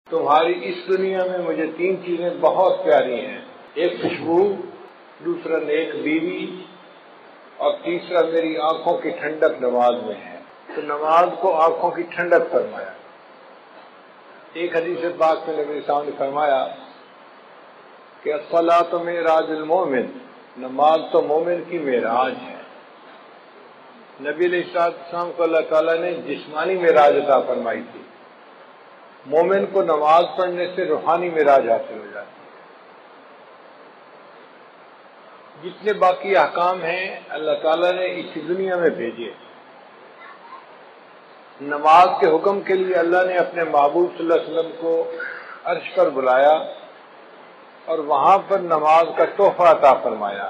تمہاری اس دنیا میں مجھے تین چیزیں بہت پیاری ہیں، ایک خوشبو، دوسرا نیک بیوی، اور تیسرا میری آنکھوں کی ٹھنڈک نماز میں ہے۔ تو نماز کو آنکھوں کی ٹھنڈک فرمایا۔ ایک حدیث پاک میں نبی صاحب نے فرمایا کہ الصلاۃ معراج المومن، نماز تو مومن کی معراج ہے۔ نبی علیہ السلام کو اللہ تعالیٰ نے جسمانی معراج عطا فرمائی تھی، مومن کو نماز پڑھنے سے روحانی معراج حاصل ہو جاتی ہے۔ جتنے باقی احکام ہیں اللہ تعالیٰ نے اسی دنیا میں بھیجے۔ نماز کے حکم کے لیے اللہ نے اپنے محبوب صلی اللہ علیہ وسلم کو عرش پر بلایا اور وہاں پر نماز کا تحفہ عطا فرمایا۔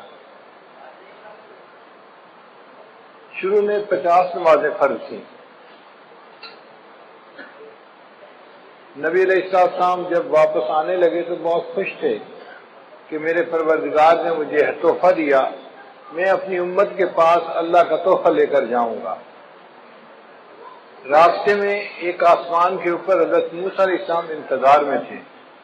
شروع میں 50 نمازیں فرض تھیں۔ نبی علیہ السلام جب واپس آنے لگے تو بہت خوش تھے کہ میرے پروردگار نے مجھے تحفہ دیا، میں اپنی امت کے پاس اللہ کا تحفہ لے کر جاؤں گا۔ راستے میں ایک آسمان کے اوپر حضرت موسیٰ علیہ السلام انتظار میں تھے۔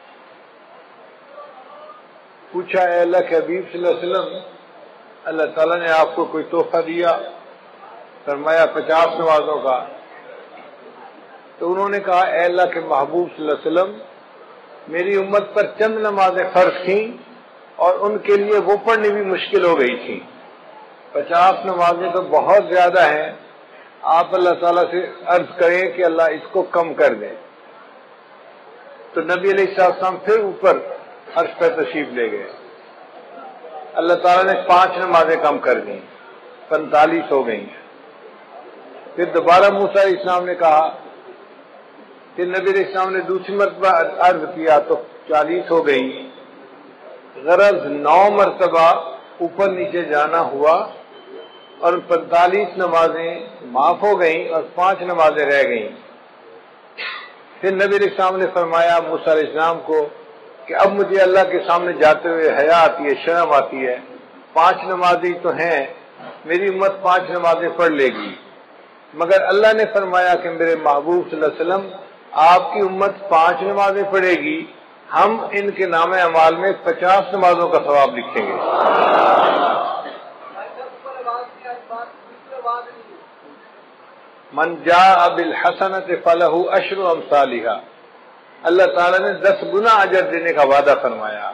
پوچھا، اے اللہ کے حبیب صلی اللہ علیہ وسلم، اللہ تعالیٰ نے آپ کو کوئی تحفہ دیا؟ فرمایا 50 نمازوں کا۔ تو انہوں نے کہا، اے اللہ کے محبوب صلی اللہ علیہ وسلم، میری امت پر چند نمازیں فرض تھیں اور ان کے لیے وہ پڑھنی بھی مشکل ہو گئی تھی۔ 50 نمازیں تو بہت زیادہ ہیں، آپ اللہ تعالیٰ سے عرض کریں کہ اللہ اس کو کم کر دیں۔ تو نبی علیہ السلام پھر اوپر عرش پر تشریف لے گئے۔ اللہ تعالیٰ نے 5 نمازیں کم کر دیں، 45 ہو گئیں۔ پھر دوبارہ موسیٰ علیہ السلام نے کہا، پھر نبی علیہ السلام نے دوسری مرتبہ عرض کیا تو 40 ہو گئیں۔ غرض 9 مرتبہ اوپر نیچے جانا ہوا اور 45 نمازیں معاف ہو گئیں اور 5 نمازیں رہ گئیں۔ پھر نبی علیہ السلام نے فرمایا موسیٰ علیہ السلام کو کہ اب مجھے اللہ کے سامنے جاتے ہوئے حیا آتی ہے، شرم آتی ہے، 5 نمازیں تو ہیں، میری امت 5 نمازیں پڑھ لے گی، مگر اللہ نے فرمایا کہ میرے محبوب صلی اللہ علیہ وسلم آپ کی امت 5 نمازیں پڑھے گی، ہم ان کے نام اعمال میں 50 نمازوں کا ثواب لکھیں گے۔ من جاء بالحسنۃ فلہ عشر امثالھا، اللہ تعالیٰ نے 10 گنا اجر دینے کا وعدہ فرمایا۔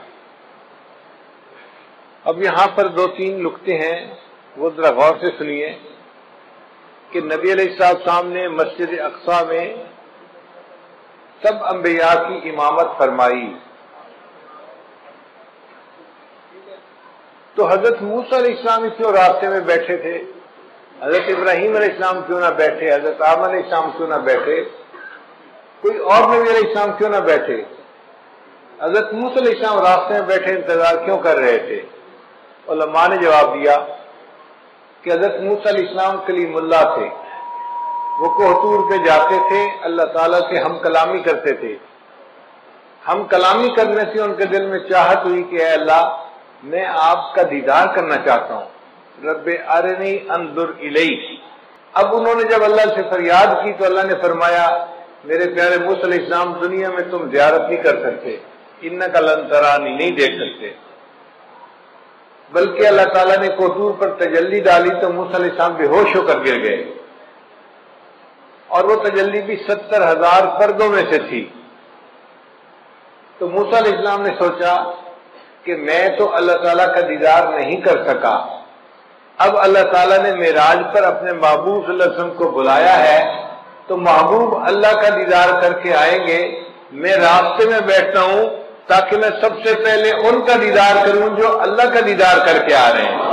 اب یہاں پر 2-3 نکتے ہیں، وہ ذرا غور سے سنیے کہ نبی علیہ السلام نے مسجد اقصی میں سب انبیاء کی امامت فرمائی، تو حضرت موسیٰ علیہ السلام کیوں راستے میں بیٹھے تھے؟ حضرت ابراہیم علیہ السلام کیوں نہ بیٹھے؟ حضرت آدم علیہ السلام کیوں نہ بیٹھے؟ کوئی اور نبی علیہ السلام کیوں نہ بیٹھے؟ حضرت موسیٰ علیہ السلام راستے میں بیٹھے انتظار کیوں کر رہے تھے؟ علماء نے جواب دیا کہ حضرت موسیٰ علیہ السلام کلیم اللہ تھے، وہ کوہ طور پہ جاتے تھے، اللہ تعالیٰ سے ہم کلامی کرتے تھے۔ ہم کلامی کرنے سے ان کے دل میں چاہت ہوئی کہ اے اللہ، میں آپ کا دیدار کرنا چاہتا ہوں، رب ارنی انظر الیک۔ اب انہوں نے جب اللہ سے فریاد کی تو اللہ نے فرمایا، میرے پیارے موسیٰ علیہ السلام، دنیا میں تم زیارت نہیں کر سکتے، انک لن ترانی، نہیں دیکھ سکتے۔ بلکہ اللہ تعالیٰ نے کوہ طور پر تجلی ڈالی تو موسیٰ علیہ السلام بے ہوش ہو کر گر گئے، اور وہ تجلی بھی 70,000 پردوں میں سے تھی۔ تو موسیٰ علیہ السلام نے سوچا کہ میں تو اللہ تعالیٰ کا دیدار نہیں کر سکا، اب اللہ تعالیٰ نے معراج پر اپنے محبوب صلی اللہ علیہ وسلم کو بلایا ہے تو محبوب اللہ کا دیدار کر کے آئیں گے، میں راستے میں بیٹھتا ہوں تاکہ میں سب سے پہلے ان کا دیدار کروں جو اللہ کا دیدار کر کے آ رہے ہیں۔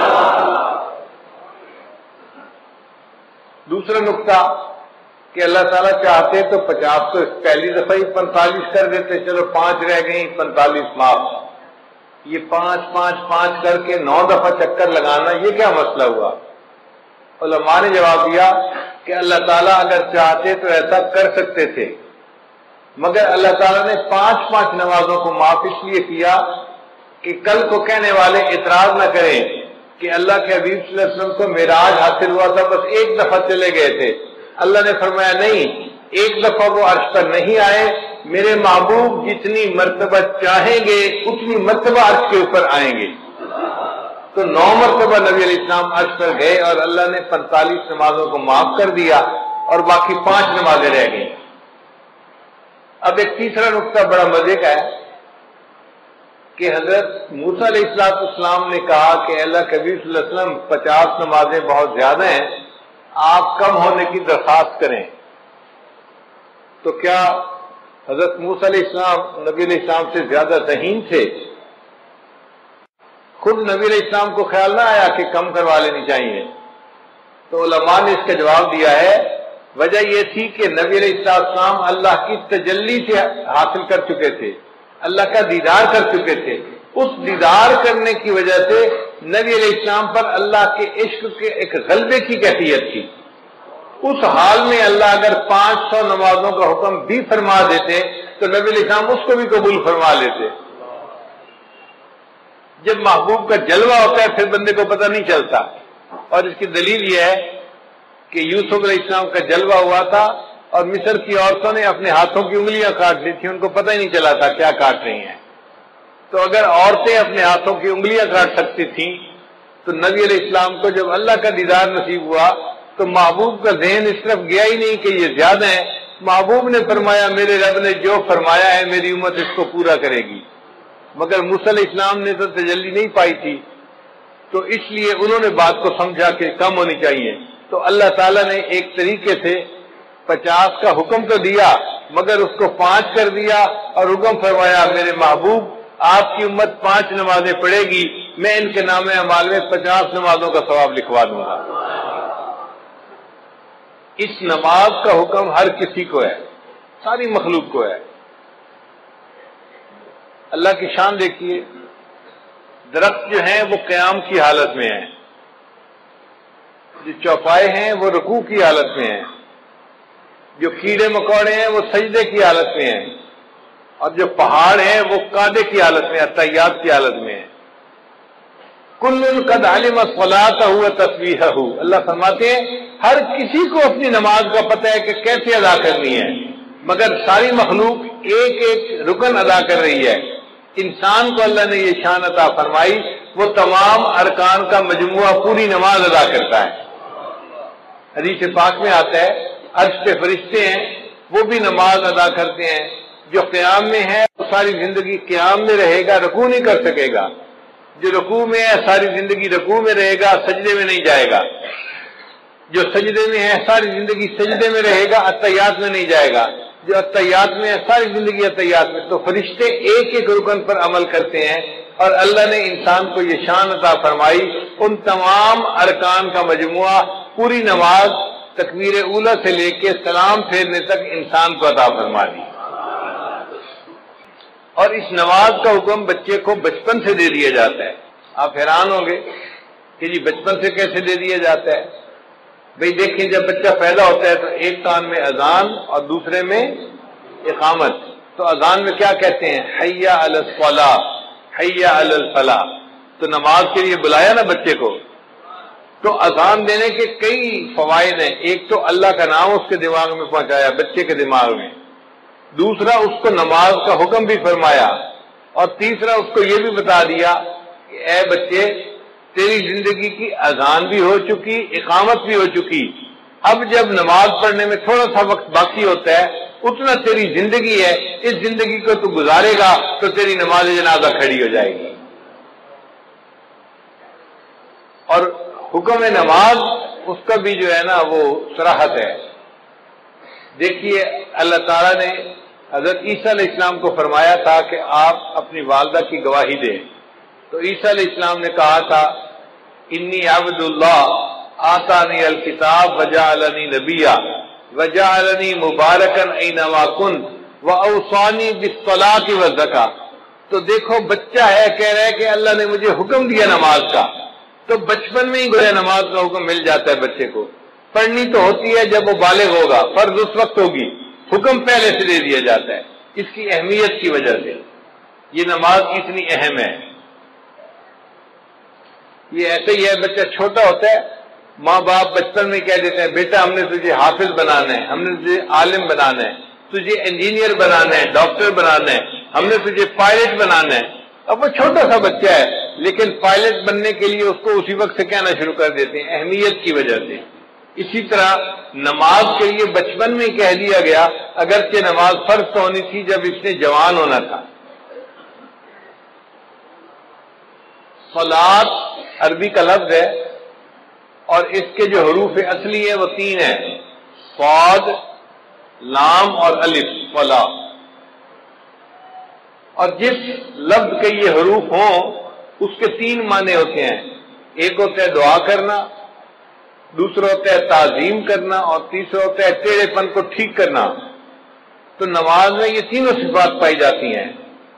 دوسرا نقطہ کہ اللہ تعالیٰ چاہتے تو 50 تو پہلی دفعہ ہی 45 کر دیتے، چلو 5 رہ گئیں، 45 معاف۔ یہ 5 کر کے 9 دفعہ چکر لگانا، یہ کیا مسئلہ ہوا؟ علماء نے جواب دیا کہ اللہ تعالیٰ اگر چاہتے تو ایسا کر سکتے تھے، مگر اللہ تعالیٰ نے 5 نمازوں کو معاف اس لیے کیا کہ کل کو کہنے والے اعتراض نہ کریں کہ اللہ کے حبیب صلی اللہ علیہ وسلم کو معراج حاصل ہوا تھا، بس 1 دفعہ چلے گئے تھے۔ اللہ نے فرمایا نہیں، 1 دفعہ وہ عرش پر نہیں آئے، میرے محبوب جتنی مرتبہ چاہیں گے اتنی مرتبہ عرش کے اوپر آئیں گے۔ تو 9 مرتبہ نبی علیہ السلام عرش پر گئے اور اللہ نے 45 نمازوں کو معاف کر دیا اور باقی 5 نمازیں رہ گئیں۔ اب ایک تیسرا نقطہ بڑا مزے کا ہے کہ حضرت موسیٰ علیہ السلام نے کہا کہ اللہ کبیر صلی اللہ علیہ وسلم 50 نمازیں بہت زیادہ ہیں، آپ کم ہونے کی درخواست کریں۔ تو کیا حضرت موسیٰ علیہ السلام نبی علیہ السلام سے زیادہ ذہین تھے؟ خود نبی علیہ السلام کو خیال نہ آیا کہ کم کروا لینی چاہیے؟ تو علماء نے اس کا جواب دیا ہے، وجہ یہ تھی کہ نبی علیہ السلام اللہ کی تجلی سے حاصل کر چکے تھے، اللہ کا دیدار کر چکے تھے۔ اس دیدار کرنے کی وجہ سے نبی علیہ السلام پر اللہ کے عشق کے ایک غلبے کی کیفیت تھی۔ اس حال میں اللہ اگر 500 نمازوں کا حکم بھی فرما دیتے تو نبی علیہ السلام اس کو بھی قبول فرما لیتے۔ جب محبوب کا جلوہ ہوتا ہے پھر بندے کو پتہ نہیں چلتا، اور اس کی دلیل یہ ہے کہ یوسف علیہ السلام کا جلوہ ہوا تھا اور مصر کی عورتوں نے اپنے ہاتھوں کی انگلیاں کاٹ لی تھی، ان کو پتہ ہی نہیں چلا تھا کیا کاٹ رہی ہیں۔ تو اگر عورتیں اپنے ہاتھوں کی انگلیاں کاٹ سکتی تھیں تو نبی علیہ السلام کو جب اللہ کا دیدار نصیب ہوا تو محبوب کا ذہن اس طرف گیا ہی نہیں کہ یہ زیادہ ہیں۔ محبوب نے فرمایا میرے رب نے جو فرمایا ہے میری امت اس کو پورا کرے گی، مگر موسیٰ علیہ السلام نے تو تجلی نہیں پائی تھی، تو اس لیے انہوں نے بات کو سمجھا کہ کم ہونی چاہیے۔ تو اللہ تعالیٰ نے ایک طریقے سے 50 کا حکم تو دیا مگر اس کو 5 کر دیا اور حکم فرمایا میرے محبوب آپ کی امت 5 نمازیں پڑھے گی، میں ان کے نام اعمال میں 50 نمازوں کا ثواب لکھوا دوں گا۔ اس نماز کا حکم ہر کسی کو ہے، ساری مخلوق کو ہے۔ اللہ کی شان دیکھیے، درخت جو ہیں وہ قیام کی حالت میں ہیں، جو چوپائے ہیں وہ رکوع کی حالت میں ہیں، جو کیڑے مکوڑے ہیں وہ سجدے کی حالت میں ہیں، اور جو پہاڑ ہیں وہ قعدے کی حالت میں، اتحیات کی حالت میں ہیں۔ کل قد علم صلاتہ و تسبیحہ، اللہ فرماتے ہیں ہر کسی کو اپنی نماز کا پتہ ہے کہ کیسے ادا کرنی ہے، مگر ساری مخلوق ایک ایک رکن ادا کر رہی ہے۔ انسان کو اللہ نے یہ شان عطا فرمائی، وہ تمام ارکان کا مجموعہ پوری نماز ادا کرتا ہے۔ حدیث پاک میں آتا ہے عرش پہ فرشتے ہیں وہ بھی نماز ادا کرتے ہیں، جو قیام میں ہے وہ ساری زندگی قیام میں رہے گا، رکوع نہیں کر سکے گا، جو رکوع میں ہے ساری زندگی رکوع میں رہے گا، سجدے میں نہیں جائے گا، جو سجدے میں ہے ساری زندگی سجدے میں رہے گا، اتحیات میں نہیں جائے گا، جو اتحیات میں ہے ساری زندگی اتحیات میں۔ تو فرشتے ایک ایک رکن پر عمل کرتے ہیں، اور اللہ نے انسان کو یہ شان عطا فرمائی، ان تمام ارکان کا مجموعہ پوری نماز تکبیر اولیٰ سے لے کے سلام پھیرنے تک انسان کو عطا فرما دی۔ اور اس نماز کا حکم بچے کو بچپن سے دے دیا جاتا ہے۔ آپ حیران ہوں گے کہ جی بچپن سے کیسے دے دیا جاتا ہے؟ بھئی دیکھیں جب بچہ پیدا ہوتا ہے تو ایک کان میں اذان اور دوسرے میں اقامت۔ تو اذان میں کیا کہتے ہیں؟ حی علی الصلاۃ، حی علی الفلاح۔ تو نماز کے لیے بلایا نا بچے کو، تو اذان دینے کے کئی فوائد ہیں۔ ایک تو اللہ کا نام اس کے دماغ میں پہنچایا، بچے کے دماغ میں، دوسرا اس کو نماز کا حکم بھی فرمایا، اور تیسرا اس کو یہ بھی بتا دیا کہ اے بچے تیری زندگی کی اذان بھی ہو چکی، اقامت بھی ہو چکی، اب جب نماز پڑھنے میں تھوڑا سا وقت باقی ہوتا ہے اتنا تیری زندگی ہے، اس زندگی کو تو گزارے گا تو تیری نماز جنازہ کھڑی ہو جائے گی۔ اور حکم نماز اس کا بھی جو ہے نا وہ صراحت ہے۔ دیکھیے اللہ تعالیٰ نے حضرت عیسیٰ علیہ السلام کو فرمایا تھا کہ آپ اپنی والدہ کی گواہی دیں، تو عیسیٰ علیہ السلام نے کہا تھا انی عبد اللہ آتانی الکتاب وجعلنی نبیا وجعلنی مبارکا اینما کنت واوصانی بالصلاۃ والزکاۃ۔ تو دیکھو بچہ ہے کہہ رہا ہے کہ اللہ نے مجھے حکم دیا نماز کا، تو بچپن میں ہی گویا نماز کا حکم مل جاتا ہے بچے کو۔ پڑھنی تو ہوتی ہے جب وہ بالغ ہوگا، فرض اس وقت ہوگی، حکم پہلے سے دے دیا جاتا ہے اس کی اہمیت کی وجہ سے۔ یہ نماز اتنی اہم ہے۔ یہ ایسے ہی ہے، بچہ چھوٹا ہوتا ہے ماں باپ بچپن میں کہہ دیتے ہیں بیٹا ہم نے تجھے حافظ بنانا ہے، ہم نے تجھے عالم بنانا ہے، تجھے انجینئر بنانا ہے، ڈاکٹر بنانا ہے، ہم نے تجھے پائلٹ بنانا ہے. اب وہ چھوٹا سا بچہ ہے لیکن پائلٹ بننے کے لیے اس کو اسی وقت سے کہنا شروع کر دیتے ہیں، اہمیت کی وجہ سے. اسی طرح نماز کے لیے بچپن میں کہہ دیا گیا، اگرچہ نماز فرض تو ہونی تھی جب اس نے جوان ہونا تھا. صلاۃ عربی کا لفظ ہے اور اس کے جو حروف اصلی ہیں وہ 3 ہیں، صاد، لام اور الف، صلاۃ. اور جس لفظ کے یہ حروف ہوں اس کے 3 معنی ہوتے ہیں. ایک ہوتا ہے دعا کرنا، دوسرا ہوتا ہے تعظیم کرنا اور تیسرا ہوتا ہے ٹیڑھے پن کو ٹھیک کرنا. تو نماز میں یہ تینوں صفات پائی جاتی ہیں.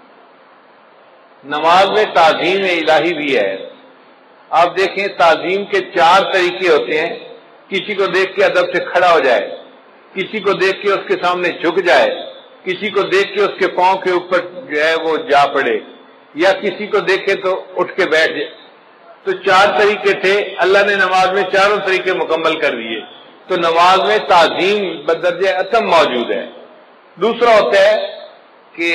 نماز میں تعظیم الہی بھی ہے. آپ دیکھیں تعظیم کے 4 طریقے ہوتے ہیں. کسی کو دیکھ کے ادب سے کھڑا ہو جائے، کسی کو دیکھ کے اس کے سامنے جھک جائے، کسی کو دیکھ کے اس کے پاؤں کے اوپر جو ہے وہ جا پڑے، یا کسی کو دیکھے تو اٹھ کے بیٹھ جائے. تو 4 طریقے تھے، اللہ نے نماز میں چاروں طریقے مکمل کر دیے. تو نماز میں تعظیم بدرجہ اتم موجود ہے. دوسرا ہوتا ہے کہ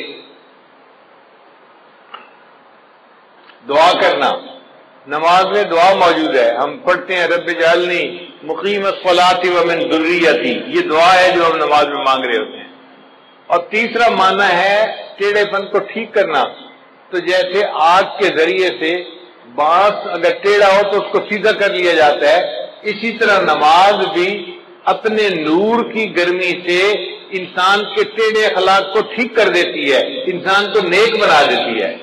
دعا کرنا. نماز میں دعا موجود ہے، ہم پڑھتے ہیں رب اجعلنی مقیم الصلاۃ ومن ذریتی، یہ دعا ہے جو ہم نماز میں مانگ رہے ہوتے ہیں. اور تیسرا معنی ہے ٹیڑھے پن کو ٹھیک کرنا. تو جیسے آگ کے ذریعے سے بانس اگر ٹیڑھا ہو تو اس کو سیدھا کر لیا جاتا ہے، اسی طرح نماز بھی اپنے نور کی گرمی سے انسان کے ٹیڑھے اخلاق کو ٹھیک کر دیتی ہے، انسان کو نیک بنا دیتی ہے.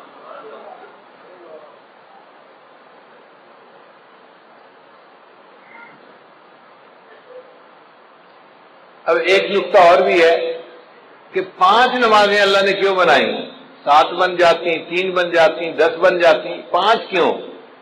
اب ایک نقطہ اور بھی ہے کہ 5 نمازیں اللہ نے کیوں بنائی؟ 7 بن جاتی، 3 بن جاتی، 10 بن جاتی، 5 کیوں؟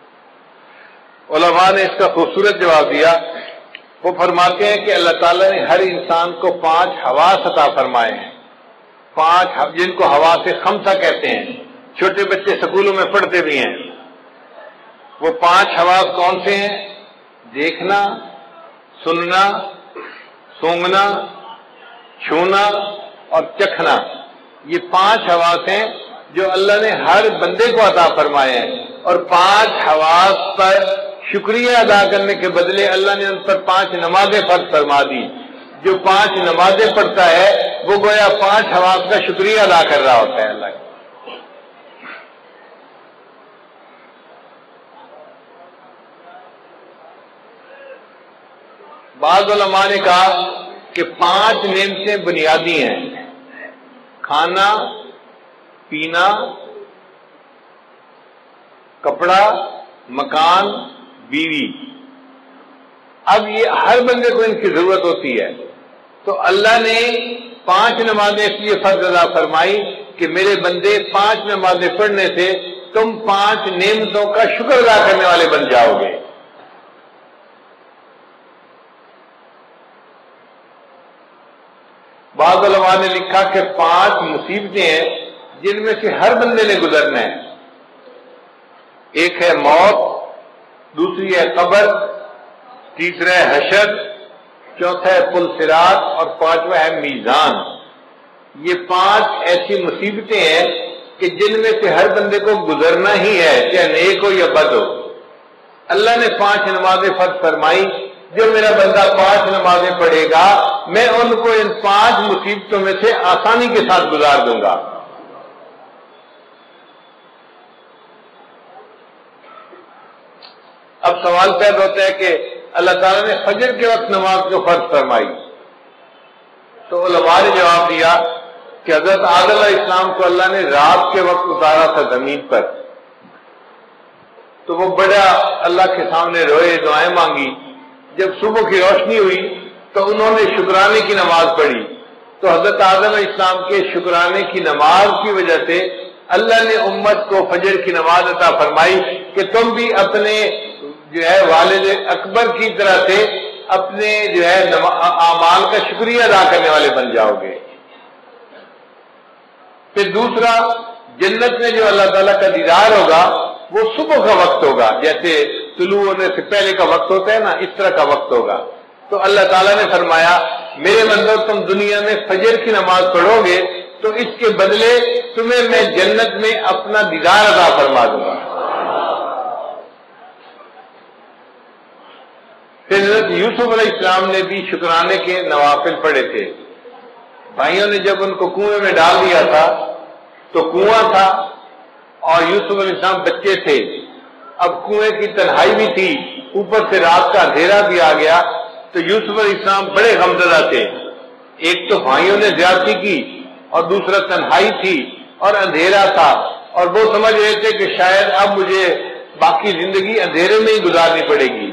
علماء نے اس کا خوبصورت جواب دیا. وہ فرماتے ہیں کہ اللہ تعالیٰ نے ہر انسان کو 5 حواس عطا فرمائے ہیں. 5 جن کو حواس خمسہ کہتے ہیں، چھوٹے بچے سکولوں میں پڑھتے بھی ہیں. وہ 5 حواس کون سے ہیں؟ دیکھنا، سننا، سونگنا، چھونا اور چکھنا. یہ 5 حواس ہیں جو اللہ نے ہر بندے کو عطا فرمائے ہیں. اور 5 حواس پر شکریہ ادا کرنے کے بدلے اللہ نے ان پر 5 نمازیں فرض فرما دی. جو 5 نمازیں پڑھتا ہے وہ گویا 5 حواس کا شکریہ ادا کر رہا ہوتا ہے اللہ کا. بعض علماء نے کہا کہ 5 نعمتیں بنیادی ہیں: کھانا، پینا، کپڑا، مکان، بیوی. اب یہ ہر بندے کو ان کی ضرورت ہوتی ہے. تو اللہ نے 5 نمازیں اس لیے فرض ادا فرمائی کہ میرے بندے 5 نمازیں پڑھنے سے تم 5 نعمتوں کا شکر ادا کرنے والے بن جاؤ گے. بعض علماء نے لکھا کہ 5 مصیبتیں ہیں جن میں سے ہر بندے نے گزرنا ہے. ایک ہے موت، دوسری ہے قبر، تیسرا ہے حشر، چوتھا ہے پل صراط اور 5واں ہے میزان. یہ 5 ایسی مصیبتیں ہیں کہ جن میں سے ہر بندے کو گزرنا ہی ہے، چاہے نیک ہو یا بد ہو. اللہ نے 5 نمازیں فرض فرمائی. جو میرا بندہ 5 نمازیں پڑھے گا میں ان کو ان 5 مصیبتوں میں سے آسانی کے ساتھ گزار دوں گا. اب سوال پیدا ہوتا ہے کہ اللہ تعالیٰ نے فجر کے وقت نماز کو فرض فرمائی. تو علماء نے جواب دیا کہ حضرت آدم علیہ السلام کو اللہ نے رات کے وقت اتارا تھا زمین پر. تو وہ بڑا اللہ کے سامنے روئے، دعائیں مانگی. جب صبح کی روشنی ہوئی تو انہوں نے شکرانے کی نماز پڑھی. تو حضرت آدم علیہ السلام کے شکرانے کی نماز کی وجہ سے اللہ نے امت کو فجر کی نماز عطا فرمائی کہ تم بھی اپنے جو ہے والد اکبر کی طرح سے اپنے جو ہے اعمال کا شکریہ ادا کرنے والے بن جاؤ گے. پھر دوسرا، جنت میں جو اللہ تعالیٰ کا دیدار ہوگا وہ صبح کا وقت ہوگا. جیسے طلوع ہونے سے پہلے کا وقت ہوتا ہے نا، اس طرح کا وقت ہوگا. تو اللہ تعالیٰ نے فرمایا میرے بندو تم دنیا میں فجر کی نماز پڑھو گے تو اس کے بدلے تمہیں میں جنت میں اپنا دیدار عطا فرما دوں گا۔ پھر حضرت یوسف علیہ السلام نے بھی شکرانے کے نوافل پڑھے تھے۔ بھائیوں نے جب ان کو کنویں میں ڈال دیا تھا تو کنواں تھا اور یوسف علیہ السلام بچے تھے، اب کنویں کی تنہائی بھی تھی، اوپر سے رات کا اندھیرا بھی آ گیا، تو یوسف علیہ السلام بڑے غمزدہ تھے۔ ایک تو بھائیوں نے زیادتی کی اور دوسرا تنہائی تھی اور اندھیرا تھا، اور وہ سمجھ رہے تھے کہ شاید اب مجھے باقی زندگی اندھیرے میں ہی گزارنی پڑے گی۔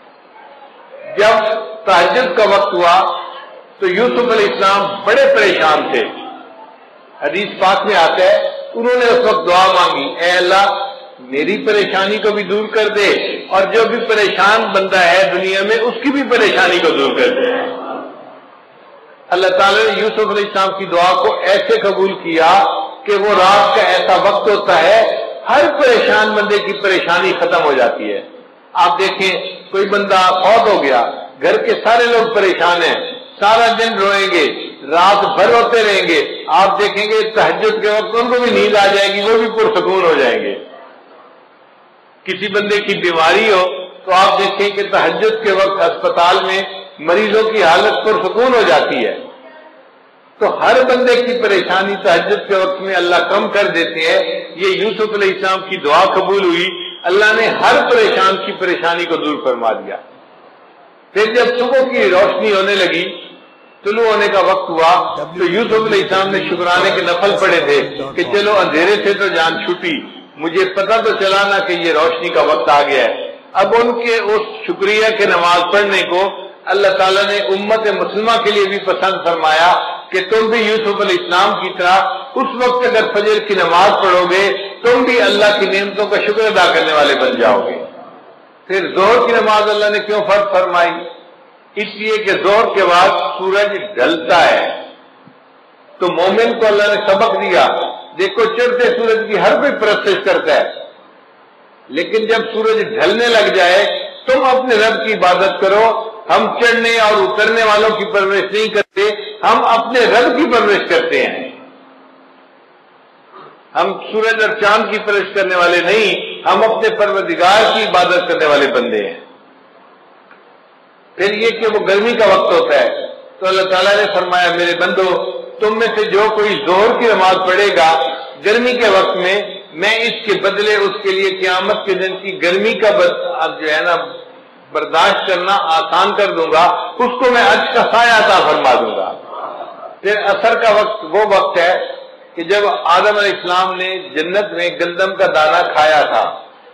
جب تہجد کا وقت ہوا تو یوسف علیہ السلام بڑے پریشان تھے۔ حدیث پاک میں آتا ہے انہوں نے اس وقت دعا مانگی، اے اللہ میری پریشانی کو بھی دور کر دے اور جو بھی پریشان بندہ ہے دنیا میں اس کی بھی پریشانی کو دور کر دے۔ اللہ تعالیٰ نے یوسف علیہ السلام کی دعا کو ایسے قبول کیا کہ وہ رات کا ایسا وقت ہوتا ہے ہر پریشان بندے کی پریشانی ختم ہو جاتی ہے۔ آپ دیکھیں کوئی بندہ فوت ہو گیا، گھر کے سارے لوگ پریشان ہیں، سارا دن روئیں گے، رات بھر روتے رہیں گے، آپ دیکھیں گے تہجد کے وقت ان کو بھی نیند آ جائے گی، وہ بھی پرسکون ہو جائیں گے۔ کسی بندے کی بیماری ہو تو آپ دیکھیں کہ تہجد کے وقت اسپتال میں مریضوں کی حالت پرسکون ہو جاتی ہے۔ تو ہر بندے کی پریشانی تہجد کے وقت میں اللہ کم کر دیتے ہیں۔ یہ یوسف علیہ السلام کی دعا قبول ہوئی، اللہ نے ہر پریشان کی پریشانی کو دور فرما دیا۔ پھر جب صبح کی روشنی ہونے لگی، طلوع ہونے کا وقت ہوا، تو یوسف علیہ السلام نے شکرانے کے نفل پڑے تھے کہ چلو اندھیرے سے تو جان چھوٹی، مجھے پتہ تو چلا نا کہ یہ روشنی کا وقت آ گیا ہے۔ اب ان کے اس شکریہ کے نماز پڑھنے کو اللہ تعالیٰ نے امت مسلمہ کے لیے بھی پسند فرمایا کہ تم بھی یوسف علیہ السلام کی طرح اس وقت اگر فجر کی نماز پڑھو گے تم بھی اللہ کی نعمتوں کا شکر ادا کرنے والے بن جاؤ گے۔ پھر ظہر کی نماز اللہ نے کیوں فرض فرمائی؟ اس لیے کہ ظہر کے بعد سورج ڈھلتا ہے، تو مومن کو اللہ نے سبق دیا، دیکھو چڑھتے سورج کی ہر کوئی پرستش کرتا ہے، لیکن جب سورج ڈھلنے لگ جائے تم اپنے رب کی عبادت کرو۔ ہم چڑھنے اور اترنے والوں کی پرورش نہیں کرتے، ہم اپنے رب کی پرورش کرتے ہیں۔ ہم سورج اور چاند کی پرورش کرنے والے نہیں، ہم اپنے پروردگار کی عبادت کرنے والے بندے ہیں۔ پھر یہ کہ وہ گرمی کا وقت ہوتا ہے تو اللہ تعالیٰ نے فرمایا میرے بندو تم میں سے جو کوئی ظہر کی نماز پڑھے گا گرمی کے وقت میں اس کے بدلے اس کے لیے قیامت کے دن کی گرمی کا جو ہے نا برداشت کرنا آسان کر دوں گا، اس کو میں عرش کا سایہ عطا فرما دوں گا۔ پھر عصر کا وقت وہ وقت ہے کہ جب آدم علیہ السلام نے جنت میں گندم کا دانہ کھایا تھا،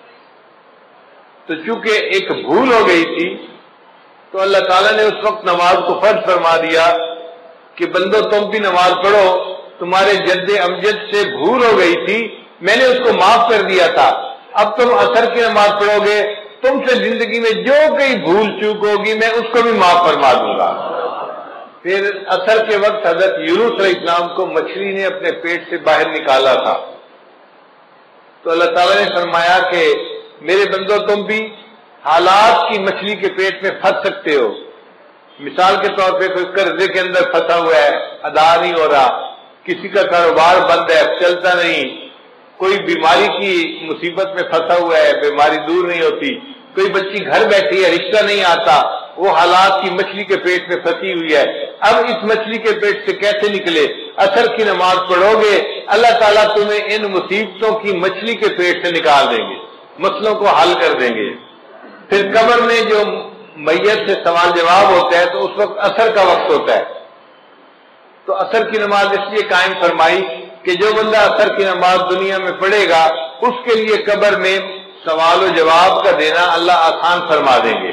تو چونکہ ایک بھول ہو گئی تھی تو اللہ تعالیٰ نے اس وقت نماز کو فرض فرما دیا کہ بندو تم بھی نماز پڑھو، تمہارے جد امجد سے بھول ہو گئی تھی، میں نے اس کو معاف کر دیا تھا، اب تم عصر کی نماز پڑھو گے، تم سے زندگی میں جو کئی بھول چوک ہوگی میں اس کو بھی معاف فرما دوں گا۔ پھر عصر کے وقت حضرت یونس علیہ السلام کو مچھلی نے اپنے پیٹ سے باہر نکالا تھا، تو اللہ تعالیٰ نے فرمایا کہ میرے بندو تم بھی حالات کی مچھلی کے پیٹ میں پھنس سکتے ہو۔ مثال کے طور پہ کوئی قرضے کے اندر پھنسا ہوا ہے، ادا نہیں ہو رہا، کسی کا کاروبار بند ہے، چلتا نہیں، کوئی بیماری کی مصیبت میں پھنسا ہوا ہے، بیماری دور نہیں ہوتی، کوئی بچی گھر بیٹھی ہے، رشتہ نہیں آتا، وہ حالات کی مچھلی کے پیٹ میں پھنسی ہوئی ہے، اب اس مچھلی کے پیٹ سے کیسے نکلے؟ عصر کی نماز پڑھو گے اللہ تعالیٰ تمہیں ان مصیبتوں کی مچھلی کے پیٹ سے نکال دیں گے، مسئلوں کو حل کر دیں گے۔ پھر قبر میں جو میت سے سوال جواب ہوتا ہے تو اس وقت عصر کا وقت ہوتا ہے، تو عصر کی نماز اس لیے قائم فرمائی کہ جو بندہ عصر کی نماز دنیا میں پڑھے گا اس کے لیے قبر میں سوال و جواب کا دینا اللہ آسان فرما دیں گے۔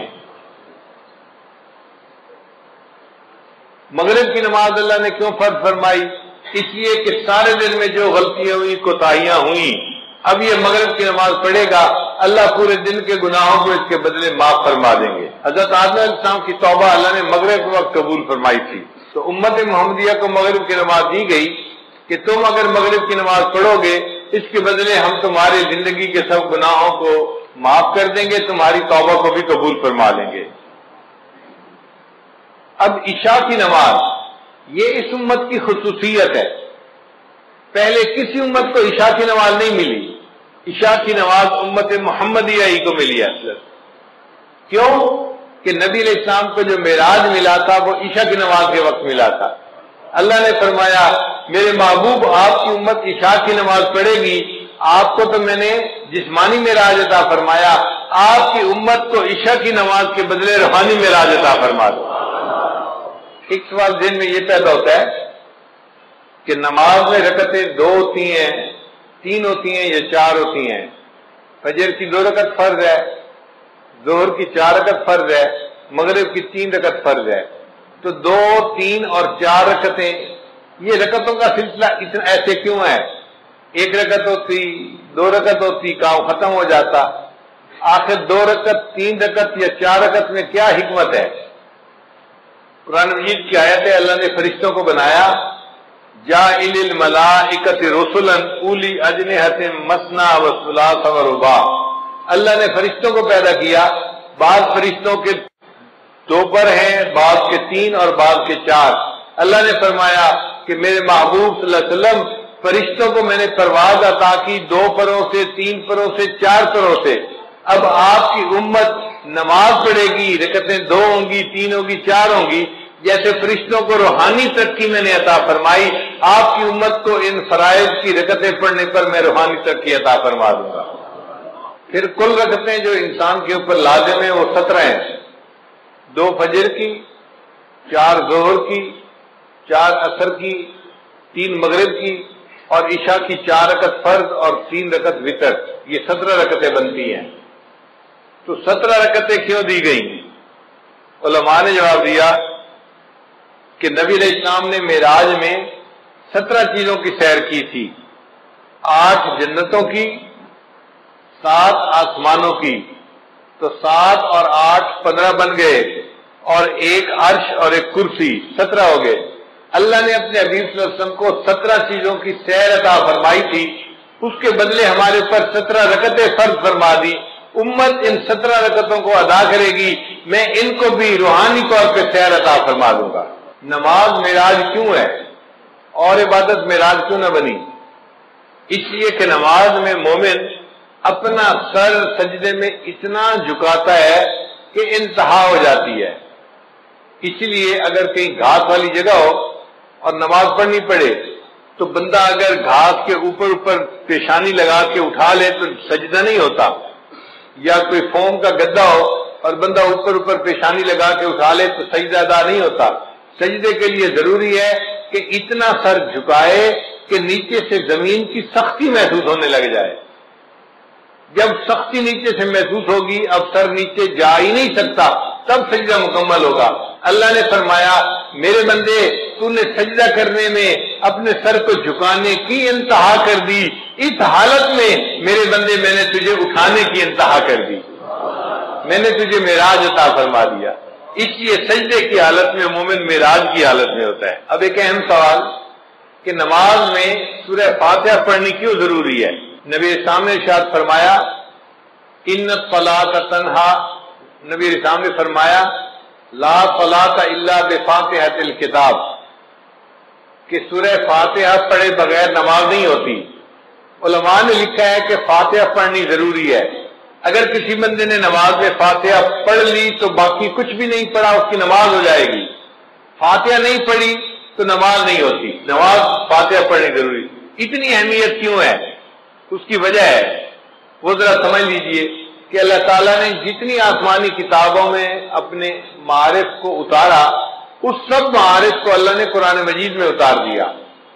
مغرب کی نماز اللہ نے کیوں فرض فرمائی؟ اس لیے کہ سارے دن میں جو غلطیاں ہوئی، کوتاہیاں ہوئیں، اب یہ مغرب کی نماز پڑھے گا اللہ پورے دن کے گناہوں کو اس کے بدلے معاف فرما دیں گے۔ حضرت آدم علیہ السلام کی توبہ اللہ نے مغرب کے وقت قبول فرمائی تھی، تو امت محمدیہ کو مغرب کی نماز دی گئی کہ تم اگر مغرب کی نماز پڑھو گے اس کے بدلے ہم تمہاری زندگی کے سب گناہوں کو معاف کر دیں گے، تمہاری توبہ کو بھی قبول فرما لیں گے۔ اب عشاء کی نماز یہ اس امت کی خصوصیت ہے، پہلے کسی امت کو عشاء کی نماز نہیں ملی، عشاء کی نماز امت محمدیہ ہی کو ملی ہے اصل۔ کیوں کہ نبی علیہ السلام کو جو معراج ملا تھا وہ عشاء کی نماز کے وقت ملا تھا۔ اللہ نے فرمایا میرے محبوب آپ کی امت عشاء کی نماز پڑھے گی، آپ کو تو میں نے جسمانی معراج عطا فرمایا، آپ کی امت کو عشاء کی نماز کے بدلے روحانی معراج عطا فرما دو۔ ایک سوال ذہن میں یہ پیدا ہوتا ہے کہ نماز میں رکعتیں 2 ہوتی ہیں، 3 ہوتی ہیں یا 4 ہوتی ہیں؟ فجر کی 2 رکعت فرض ہے، ظہر کی 4 رکعت فرض ہے، مغرب کی 3 رکعت فرض ہے، تو 2، 3 اور 4 رکعتیں، یہ رکعتوں کا سلسلہ اتنا ایسے کیوں ہے؟ 1 رکعت ہوتی، 2 رکعت ہوتی، کام ختم ہو جاتا، آخر 2 رکعت، 3 رکعت یا 4 رکعت میں کیا حکمت ہے؟ قرآن مجید کی آیت ہے اللہ نے فرشتوں کو بنایا جاعل الملائکۃ رسلا اولی اجنحۃ مثنی و ثلاث و رباع، اللہ نے فرشتوں کو پیدا کیا، بعض فرشتوں کے 2 پر ہیں، بعض کے 3 اور بعض کے 4۔ اللہ نے فرمایا کہ میرے محبوب صلی اللہ علیہ وسلم فرشتوں کو میں نے پرواز عطا کی 2 پروں سے، 3 پروں سے، 4 پروں سے۔ اب آپ کی امت نماز پڑھے گی، رکعتیں 2 ہوں گی، 3 ہوگی، 4 ہوں گی، جیسے فرشتوں کو روحانی ترقی میں نے عطا فرمائی، آپ کی امت کو ان فرائض کی رکعتیں پڑھنے پر میں روحانی ترقی عطا فرما دوں گا۔ پھر کل رکعتیں جو انسان کے اوپر لازم ہیں وہ 17 ہیں، 2 فجر کی، 4 ظہر کی، 4 عصر کی، 3 مغرب کی، اور عشاء کی 4 رکعت فرض اور 3 رکعت وتر، یہ 17 رکعتیں بنتی ہیں۔ تو 17 رکعتیں کیوں دی گئیں؟ علماء نے جواب دیا کہ نبی علیہ السلام نے معراج میں 17 چیزوں کی سیر کی تھی، 8 جنتوں کی، 7 آسمانوں کی، تو 7 اور 8 15 بن گئے، اور 1 عرش اور 1 کرسی، 17 ہو گئے۔ اللہ نے اپنے حبیب صلی اللہ علیہ وسلم کو 17 چیزوں کی سیر عطا فرمائی تھی، اس کے بدلے ہمارے اوپر 17 رکعتیں فرض فرما دی۔ امت ان 17 رکعتوں کو ادا کرے گی، میں ان کو بھی روحانی طور پہ سیر عطا فرما دوں گا۔ نماز معراج کیوں ہے اور عبادت معراج کیوں نہ بنی؟ اس لیے کہ نماز میں مومن اپنا سر سجدے میں اتنا جھکاتا ہے کہ انتہا ہو جاتی ہے۔ اس لیے اگر کہیں گھاس والی جگہ ہو اور نماز پڑھنی پڑے تو بندہ اگر گھاس کے اوپر پیشانی لگا کے اٹھا لے تو سجدہ نہیں ہوتا، یا کوئی فوم کا گدا ہو اور بندہ اوپر پیشانی لگا کے اٹھا لے تو سجدہ ادا نہیں ہوتا۔ سجدے کے لیے ضروری ہے کہ اتنا سر جھکائے کہ نیچے سے زمین کی سختی محسوس ہونے لگ جائے۔ جب سختی نیچے سے محسوس ہوگی، اب سر نیچے جا ہی نہیں سکتا، تب سجدہ مکمل ہوگا۔ اللہ نے فرمایا میرے بندے تو نے سجدہ کرنے میں اپنے سر کو جھکانے کی انتہا کر دی، اس حالت میں میرے بندے میں نے تجھے اٹھانے کی انتہا کر دی، میں نے تجھے معراج عطا فرما دیا۔ اس لیے سجدے کی حالت میں مومن معراج کی حالت میں ہوتا ہے۔ اب ایک اہم سوال کہ نماز میں سورہ فاتحہ پڑھنی کیوں ضروری ہے؟ نبی اسلام نے ارشاد فرمایا ان الصلاۃ تنہا، نبی اسلام نے فرمایا لا صلاۃ الا بفاتحۃ الکتاب، کہ سورہ فاتحہ پڑھے بغیر نماز نہیں ہوتی۔ علماء نے لکھا ہے کہ فاتحہ پڑھنی ضروری ہے، اگر کسی بندے نے نماز میں فاتحہ پڑھ لی تو باقی کچھ بھی نہیں پڑھا، اس کی نماز ہو جائے گی۔ فاتحہ نہیں پڑھی تو نماز نہیں ہوتی، نماز فاتحہ پڑھنی ضروری۔ اتنی اہمیت کیوں ہے؟ اس کی وجہ ہے وہ ذرا سمجھ لیجئے کہ اللہ تعالیٰ نے جتنی آسمانی کتابوں میں اپنے معارف کو اتارا، اس سب معارف کو اللہ نے قرآن مجید میں اتار دیا۔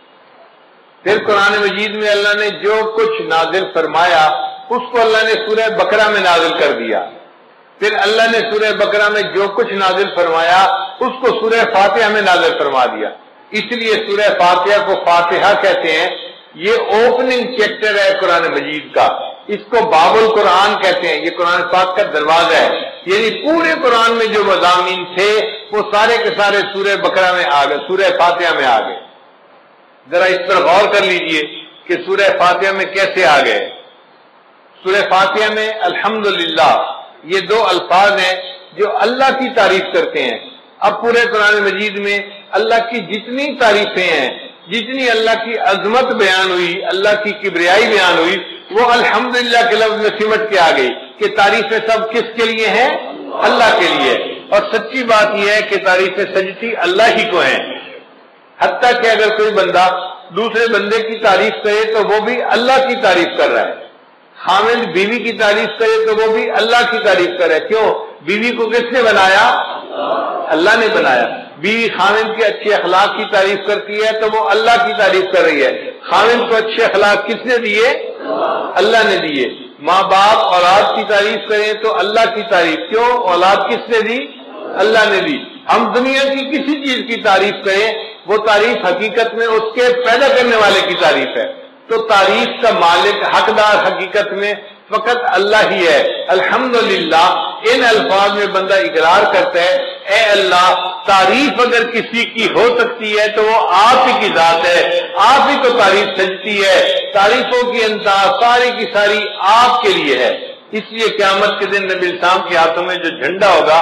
پھر قرآن مجید میں اللہ نے جو کچھ نازل فرمایا اس کو اللہ نے سورہ بقرہ میں نازل کر دیا، پھر اللہ نے سورہ بقرہ میں جو کچھ نازل فرمایا اس کو سورہ فاتحہ میں نازل فرما دیا۔ اس لیے سورہ فاتحہ کو فاتحہ کہتے ہیں، یہ اوپننگ چیپٹر ہے قرآن مجید کا، اس کو باب القرآن کہتے ہیں، یہ قرآن پاک کا دروازہ ہے، یعنی پورے قرآن میں جو مضامین تھے وہ سارے کے سارے سورہ بقرہ میں آ گئے، سورہ فاتحہ میں آ گئے۔ ذرا اس پر غور کر لیجئے کہ سورہ فاتحہ میں کیسے آ گئے۔ سورہ فاتحہ میں الحمدللہ یہ 2 الفاظ ہیں جو اللہ کی تعریف کرتے ہیں۔ اب پورے قرآن مجید میں اللہ کی جتنی تعریفیں ہیں، جتنی اللہ کی عظمت بیان ہوئی، اللہ کی کبریائی بیان ہوئی، وہ الحمدللہ کے لفظ میں سمٹ کے آ گئی کہ تعریفیں سب کس کے لیے ہیں؟ اللہ کے لیے۔ اور سچی بات یہ ہے کہ تعریفیں سجتی اللہ ہی کو ہیں، حتیٰ کہ اگر کوئی بندہ دوسرے بندے کی تعریف کرے تو وہ بھی اللہ کی تعریف کر رہا ہے، خاوند بیوی کی تعریف کرے تو وہ بھی اللہ کی تعریف کر رہا ہے۔ کیوں؟ بیوی کو کس نے بنایا؟ اللہ نے بنایا۔ بیوی خاوند کے اچھے اخلاق کی تعریف کرتی ہے تو وہ اللہ کی تعریف کر رہی ہے۔ خاوند کو اچھے اخلاق کس نے دیے؟ اللہ نے دیے۔ ماں باپ اولاد کی تعریف کریں تو اللہ کی تعریف، کیوں؟ اولاد کس نے دی؟ اللہ نے دی۔ ہم دنیا کی کسی چیز کی تعریف کریں، وہ تعریف حقیقت میں اس کے پیدا کرنے والے کی تعریف ہے، تو تعریف کا مالک حقدار حقیقت میں فقط اللہ ہی ہے۔ الحمدللہ ان الفاظ میں بندہ اقرار کرتا ہے، اے اللہ تعریف اگر کسی کی ہو سکتی ہے تو وہ آپ ہی کی ذات ہے، آپ ہی کو تعریف سجتی ہے، تعریفوں کی انتہا ساری کی ساری آپ کے لیے ہے۔ اس لیے قیامت کے دن نبی السلام کے ہاتھوں میں جو جھنڈا ہوگا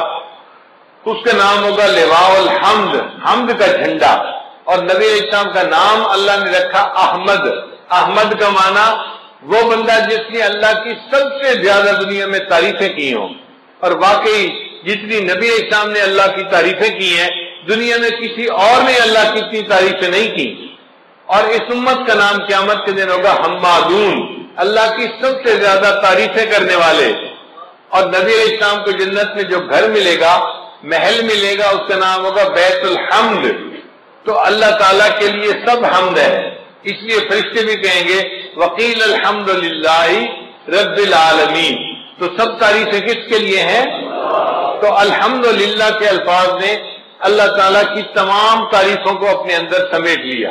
اس کا نام ہوگا لواء الحمد، حمد کا جھنڈا، اور نبی علیہ السلام کا نام اللہ نے رکھا احمد۔ احمد کا معنی وہ بندہ جس نے اللہ کی سب سے زیادہ دنیا میں تعریفیں کی ہوں، اور واقعی جتنی نبی علیہ السلام نے اللہ کی تعریفیں کی ہیں دنیا میں کسی اور نے اللہ کی اتنی تعریفیں نہیں کی۔ اور اس امت کا نام قیامت کے دن ہوگا حمادون، اللہ کی سب سے زیادہ تعریفیں کرنے والے۔ اور نبی علیہ السلام کو جنت میں جو گھر ملے گا، محل ملے گا، اس کا نام ہوگا بیت الحمد۔ تو اللہ تعالیٰ کے لیے سب حمد ہے، اس لیے فرشتے بھی کہیں گے وقیل الحمد للہ رب العالمین۔ تو سب تعریفیں کس کے لیے ہیں؟ تو الحمدللہ کے الفاظ نے اللہ تعالیٰ کی تمام تعریفوں کو اپنے اندر سمیٹ لیا۔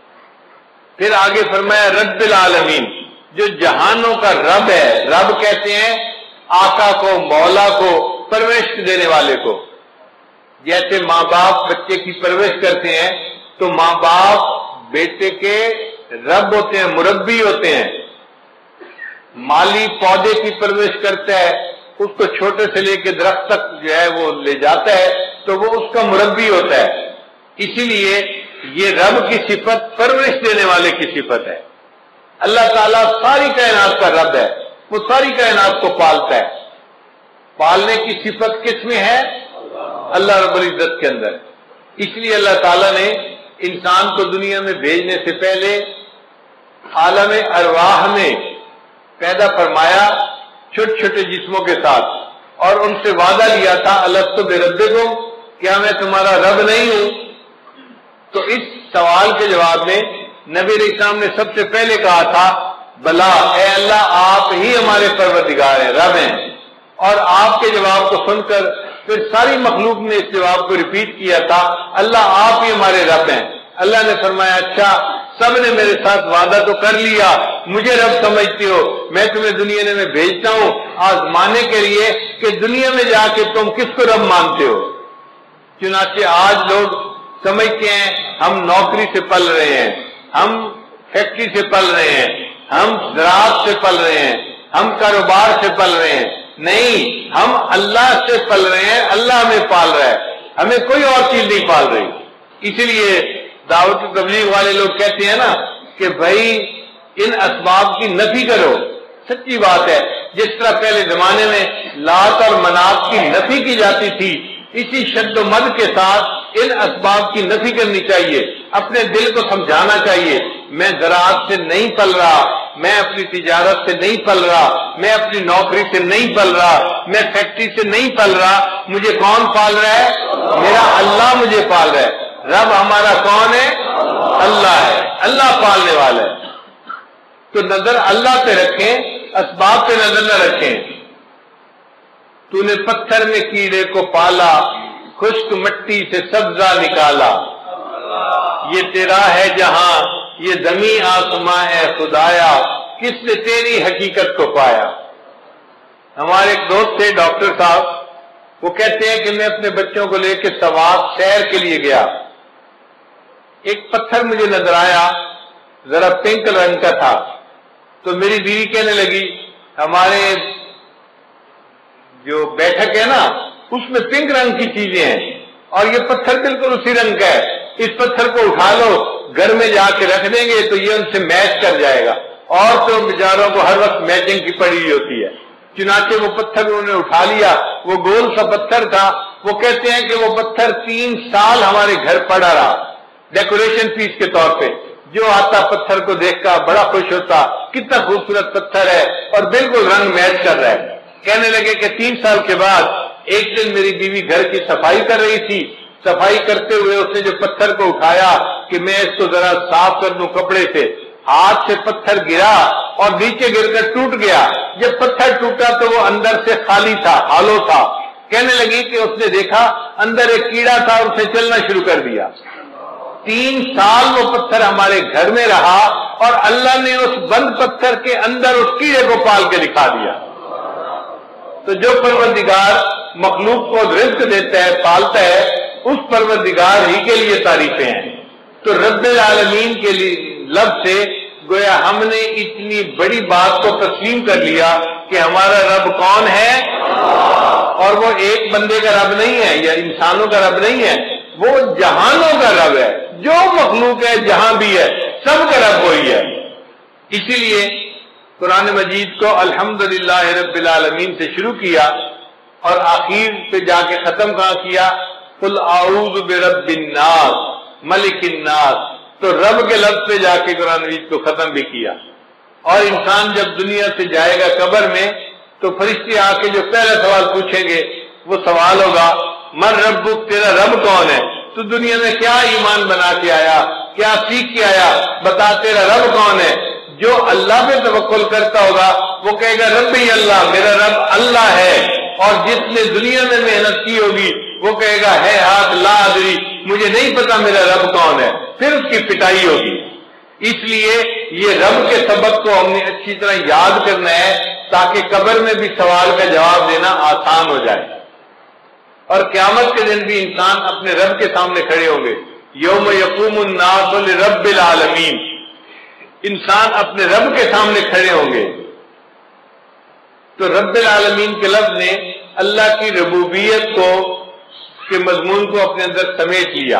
پھر آگے فرمایا رب العالمین، جو جہانوں کا رب ہے۔ رب کہتے ہیں آقا کو، مولا کو، پرورش دینے والے کو۔ جیسے ماں باپ بچے کی پرورش کرتے ہیں تو ماں باپ بیٹے کے رب ہوتے ہیں، مربی ہوتے ہیں۔ مالی پودے کی پرورش کرتا ہے، اس کو چھوٹے سے لے کے درخت تک جو ہے وہ لے جاتا ہے تو وہ اس کا مربی ہوتا ہے۔ اسی لیے یہ رب کی صفت پرورش دینے والے کی صفت ہے۔ اللہ تعالیٰ ساری کائنات کا رب ہے، وہ ساری کائنات کو پالتا ہے۔ پالنے کی صفت کس میں ہے؟ اللہ رب العزت کے اندر۔ اس لیے اللہ تعالیٰ نے انسان کو دنیا میں بھیجنے سے پہلے عالم ارواح میں پیدا فرمایا چھوٹے چھوٹے جسموں کے ساتھ، اور ان سے وعدہ لیا تھا الست بربکم، کیا میں تمہارا رب نہیں ہوں؟ تو اس سوال کے جواب میں نبی علیہ السلام نے سب سے پہلے کہا تھا بلا، اے اللہ آپ ہی ہمارے پروردگار ہیں، رب ہیں۔ اور آپ کے جواب کو سن کر پھر ساری مخلوق نے اس جواب کو ریپیٹ کیا تھا، اللہ آپ ہی ہمارے رب ہیں۔ اللہ نے فرمایا اچھا سب نے میرے ساتھ وعدہ تو کر لیا، مجھے رب سمجھتے ہو، میں تمہیں دنیا میں بھیجتا ہوں آزمانے کے لیے کہ دنیا میں جا کے تم کس کو رب مانتے ہو۔ چنانچہ آج لوگ سمجھتے ہیں ہم نوکری سے پل رہے ہیں، ہم فیکٹری سے پل رہے ہیں، ہم زراعت سے پل رہے ہیں، ہم کاروبار سے پل رہے ہیں۔ نہیں، ہم اللہ سے پل رہے ہیں، اللہ ہمیں پال رہا ہے، ہمیں کوئی اور چیز نہیں پال رہی۔ اسی لیے دعوت و تبلیغ والے لوگ کہتے ہیں نا کہ بھائی ان اسباب کی نفی کرو۔ سچی بات ہے، جس طرح پہلے زمانے میں لات اور منات کی نفی کی جاتی تھی، اسی شد و مد کے ساتھ ان اسباب کی نفی کرنی چاہیے، اپنے دل کو سمجھانا چاہیے میں زراعت سے نہیں پل رہا، میں اپنی تجارت سے نہیں پل رہا، میں اپنی نوکری سے نہیں پل رہا، میں فیکٹری سے نہیں پل رہا، مجھے کون پال رہا ہے؟ میرا اللہ مجھے پال رہا ہے۔ رب ہمارا کون ہے؟ اللہ ہے، اللہ پالنے والا ہے۔ تو نظر اللہ پہ رکھیں، اسباب پہ نظر نہ رکھیں۔ تو نے پتھر میں کیڑے کو پالا، خشک مٹی سے سبزہ نکالا، یہ تیرا ہے جہاں، یہ زمین آسماں ہے خدایا، کس نے تیری حقیقت کو پایا۔ ہمارے ایک دوست تھے ڈاکٹر صاحب، وہ کہتے ہیں کہ میں اپنے بچوں کو لے کے سوات سیر کے لیے گیا، ایک پتھر مجھے نظر آیا، ذرا پنک رنگ کا تھا، تو میری بیوی کہنے لگی ہمارے جو بیٹھک ہے نا اس میں پنک رنگ کی چیزیں ہیں، اور یہ پتھر بالکل اسی رنگ کا ہے، اس پتھر کو اٹھا لو گھر میں جا کے رکھ دیں گے تو یہ ان سے میچ کر جائے گا، اور تو بیچاروں کو ہر وقت میچنگ کی پڑی ہوئی ہوتی ہے۔ چنانچہ وہ پتھر انہوں نے اٹھا لیا، وہ گول سا پتھر تھا، وہ کہتے ہیں کہ وہ پتھر 3 سال ہمارے گھر پڑا رہا ڈیکوریشن پیس کے طور پہ، جو آتا پتھر کو دیکھ کر بڑا خوش ہوتا، کتنا خوبصورت پتھر ہے اور بالکل رنگ میچ کر رہا ہے۔ کہنے لگے کہ 3 سال کے بعد ایک دن میری بیوی گھر کی صفائی کر رہی تھی، صفائی کرتے ہوئے اس نے جو پتھر کو اٹھایا کہ میں اس کو ذرا صاف کر دوں کپڑے سے، ہاتھ سے پتھر گرا اور نیچے گر کر ٹوٹ گیا۔ جب پتھر ٹوٹا تو وہ اندر سے خالی تھا، ہالو تھا۔ کہنے لگی کہ اس نے دیکھا اندر ایک کیڑا تھا اور اسے چلنا شروع کر دیا۔ 3 سال وہ پتھر ہمارے گھر میں رہا اور اللہ نے اس بند پتھر کے اندر اس کیڑے کو پال کے دکھا دیا۔ تو جو پروردگار مخلوق کو رزق دیتا ہے، پالتا ہے، اس پروردگار ہی کے لیے تعریفیں ہیں۔ تو رب العالمین کے لفظ سے گویا ہم نے اتنی بڑی بات کو تسلیم کر لیا کہ ہمارا رب کون ہے، اور وہ ایک بندے کا رب نہیں ہے یا انسانوں کا رب نہیں ہے، وہ جہانوں کا رب ہے۔ جو مخلوق ہے جہاں بھی ہے سب کا رب وہی ہے۔ اسی لیے قرآن مجید کو الحمدللہ رب العالمین سے شروع کیا اور آخر پہ جا کے ختم کہاں کیا؟ قل اعوذ برب الناس ملک الناس۔ تو رب کے لفظ پہ جا کے قرآن مجید کو ختم بھی کیا۔ اور انسان جب دنیا سے جائے گا قبر میں تو فرشتے آ کے جو پہلا سوال پوچھیں گے وہ سوال ہوگا من ربک، تیرا رب کون ہے؟ تو دنیا میں کیا ایمان بنا کے آیا، کیا سیکھ کے آیا، بتا تیرا رب کون ہے؟ جو اللہ پہ توکل کرتا ہوگا وہ کہے گا ربی اللہ، میرا رب اللہ ہے۔ اور جس نے دنیا میں محنت کی ہوگی وہ کہے گا ہے ہاتھ لا ادری، مجھے نہیں پتا میرا رب کون ہے، پھر اس کی پٹائی ہوگی۔ اس لیے یہ رب کے سبق کو ہم نے اچھی طرح یاد کرنا ہے تاکہ قبر میں بھی سوال کا جواب دینا آسان ہو جائے، اور قیامت کے دن بھی انسان اپنے رب کے سامنے کھڑے ہوں گے۔ یوم یقوم الناس لرب العالمین، انسان اپنے رب کے سامنے کھڑے ہوں گے۔ تو رب العالمین کے لفظ نے اللہ کی ربوبیت کو کے مضمون کو اپنے اندر سمیٹ لیا۔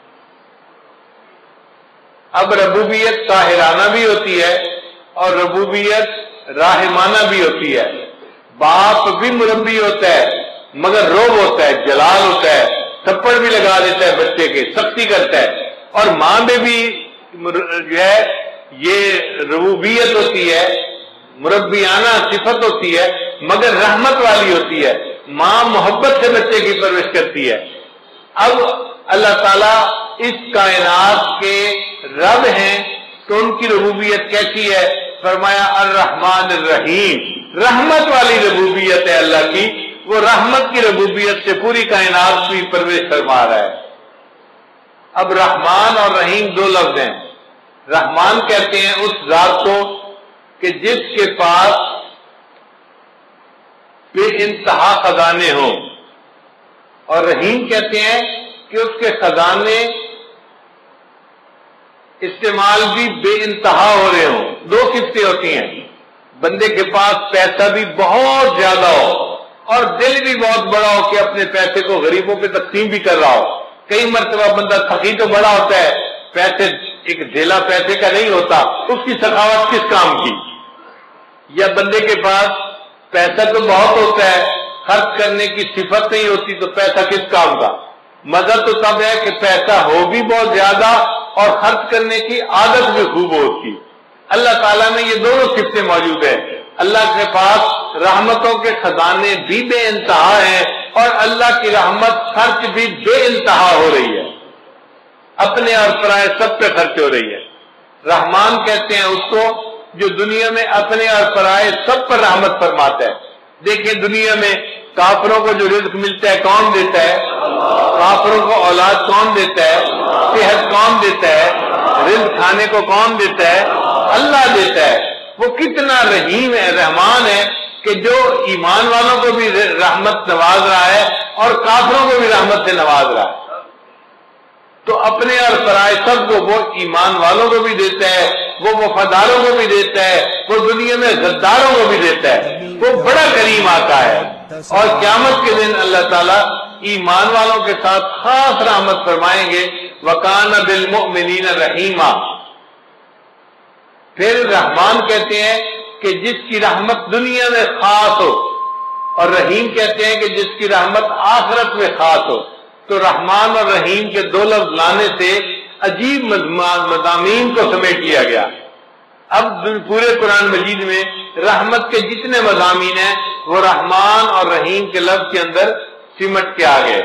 اب ربوبیت قاہرانہ بھی ہوتی ہے اور ربوبیت راحمانہ بھی ہوتی ہے۔ باپ بھی مربی ہوتا ہے مگر روب ہوتا ہے، جلال ہوتا ہے، تھپڑ بھی لگا دیتا ہے بچے کے، سختی کرتا ہے۔ اور ماں میں بھی جو ہے یہ ربوبیت ہوتی ہے، مربیانہ صفت ہوتی ہے مگر رحمت والی ہوتی ہے۔ ماں محبت سے بچے کی پرورش کرتی ہے۔ اب اللہ تعالیٰ اس کائنات کے رب ہیں تو ان کی ربوبیت کیسی ہے؟ فرمایا الرحمن الرحیم، رحمت والی ربوبیت ہے اللہ کی، وہ رحمت کی ربوبیت سے پوری کائنات کی پرورش فرما رہا ہے۔ اب رحمان اور رحیم 2 لفظ ہیں۔ رحمان کہتے ہیں اس ذات کو کہ جس کے پاس بے انتہا خزانے ہوں، اور رحیم کہتے ہیں کہ اس کے خزانے استعمال بھی بے انتہا ہو رہے ہوں۔ 2 قسطیں ہوتی ہیں، بندے کے پاس پیسہ بھی بہت زیادہ ہو اور دل بھی بہت بڑا ہو کہ اپنے پیسے کو غریبوں پہ تقسیم بھی کر رہا ہو۔ کئی مرتبہ بندہ سخی تو بڑا ہوتا ہے، پیسے ایک ڈھیلا پیسے کا نہیں ہوتا، اس کی سخاوت کس کام کی؟ یا بندے کے پاس پیسہ تو بہت ہوتا ہے، خرچ کرنے کی صفت نہیں ہوتی تو پیسہ کس کام کا؟ مزہ تو تب ہے کہ پیسہ ہو بھی بہت زیادہ اور خرچ کرنے کی عادت بھی خوب ہو اس کی۔ اللہ تعالیٰ میں یہ دونوں صفتیں موجود ہیں۔ اللہ کے پاس رحمتوں کے خزانے بھی بے انتہا ہیں اور اللہ کی رحمت خرچ بھی بے انتہا ہو رہی ہے، اپنے اور پرائے سب پہ خرچ ہو رہی ہے۔ رحمان کہتے ہیں اس کو جو دنیا میں اپنے اور پرائے سب پر رحمت فرماتا ہے۔ دیکھیں دنیا میں کافروں کو جو رزق ملتا ہے کون دیتا ہے؟ کافروں کو اولاد کون دیتا ہے؟ صحت کون دیتا ہے؟ رزق کھانے کو کون دیتا ہے؟ اللہ دیتا ہے۔ وہ کتنا رحیم ہے، رحمان ہے کہ جو ایمان والوں کو بھی رحمت نواز رہا ہے اور کافروں کو بھی رحمت سے نواز رہا ہے۔ تو اپنے اور پرائے سب کو وہ ایمان والوں کو بھی دیتا ہے، وہ وفاداروں کو بھی دیتا ہے، وہ دنیا میں غداروں کو بھی دیتا ہے۔ وہ بڑا کریم آتا ہے، اور قیامت کے دن اللہ تعالیٰ ایمان والوں کے ساتھ خاص رحمت فرمائیں گے. وَكَانَ بِالْمُؤْمِنِينَ رَحِيمًا. پھر رحمان کہتے ہیں کہ جس کی رحمت دنیا میں خاص ہو، اور رحیم کہتے ہیں کہ جس کی رحمت آخرت میں خاص ہو. تو رحمان اور رحیم کے دو لفظ لانے سے عجیب مضامین کو سمیٹ لیا گیا. اب پورے قرآن مجید میں رحمت کے جتنے مضامین ہیں وہ رحمان اور رحیم کے لفظ کے اندر سمٹ کے آ گئے.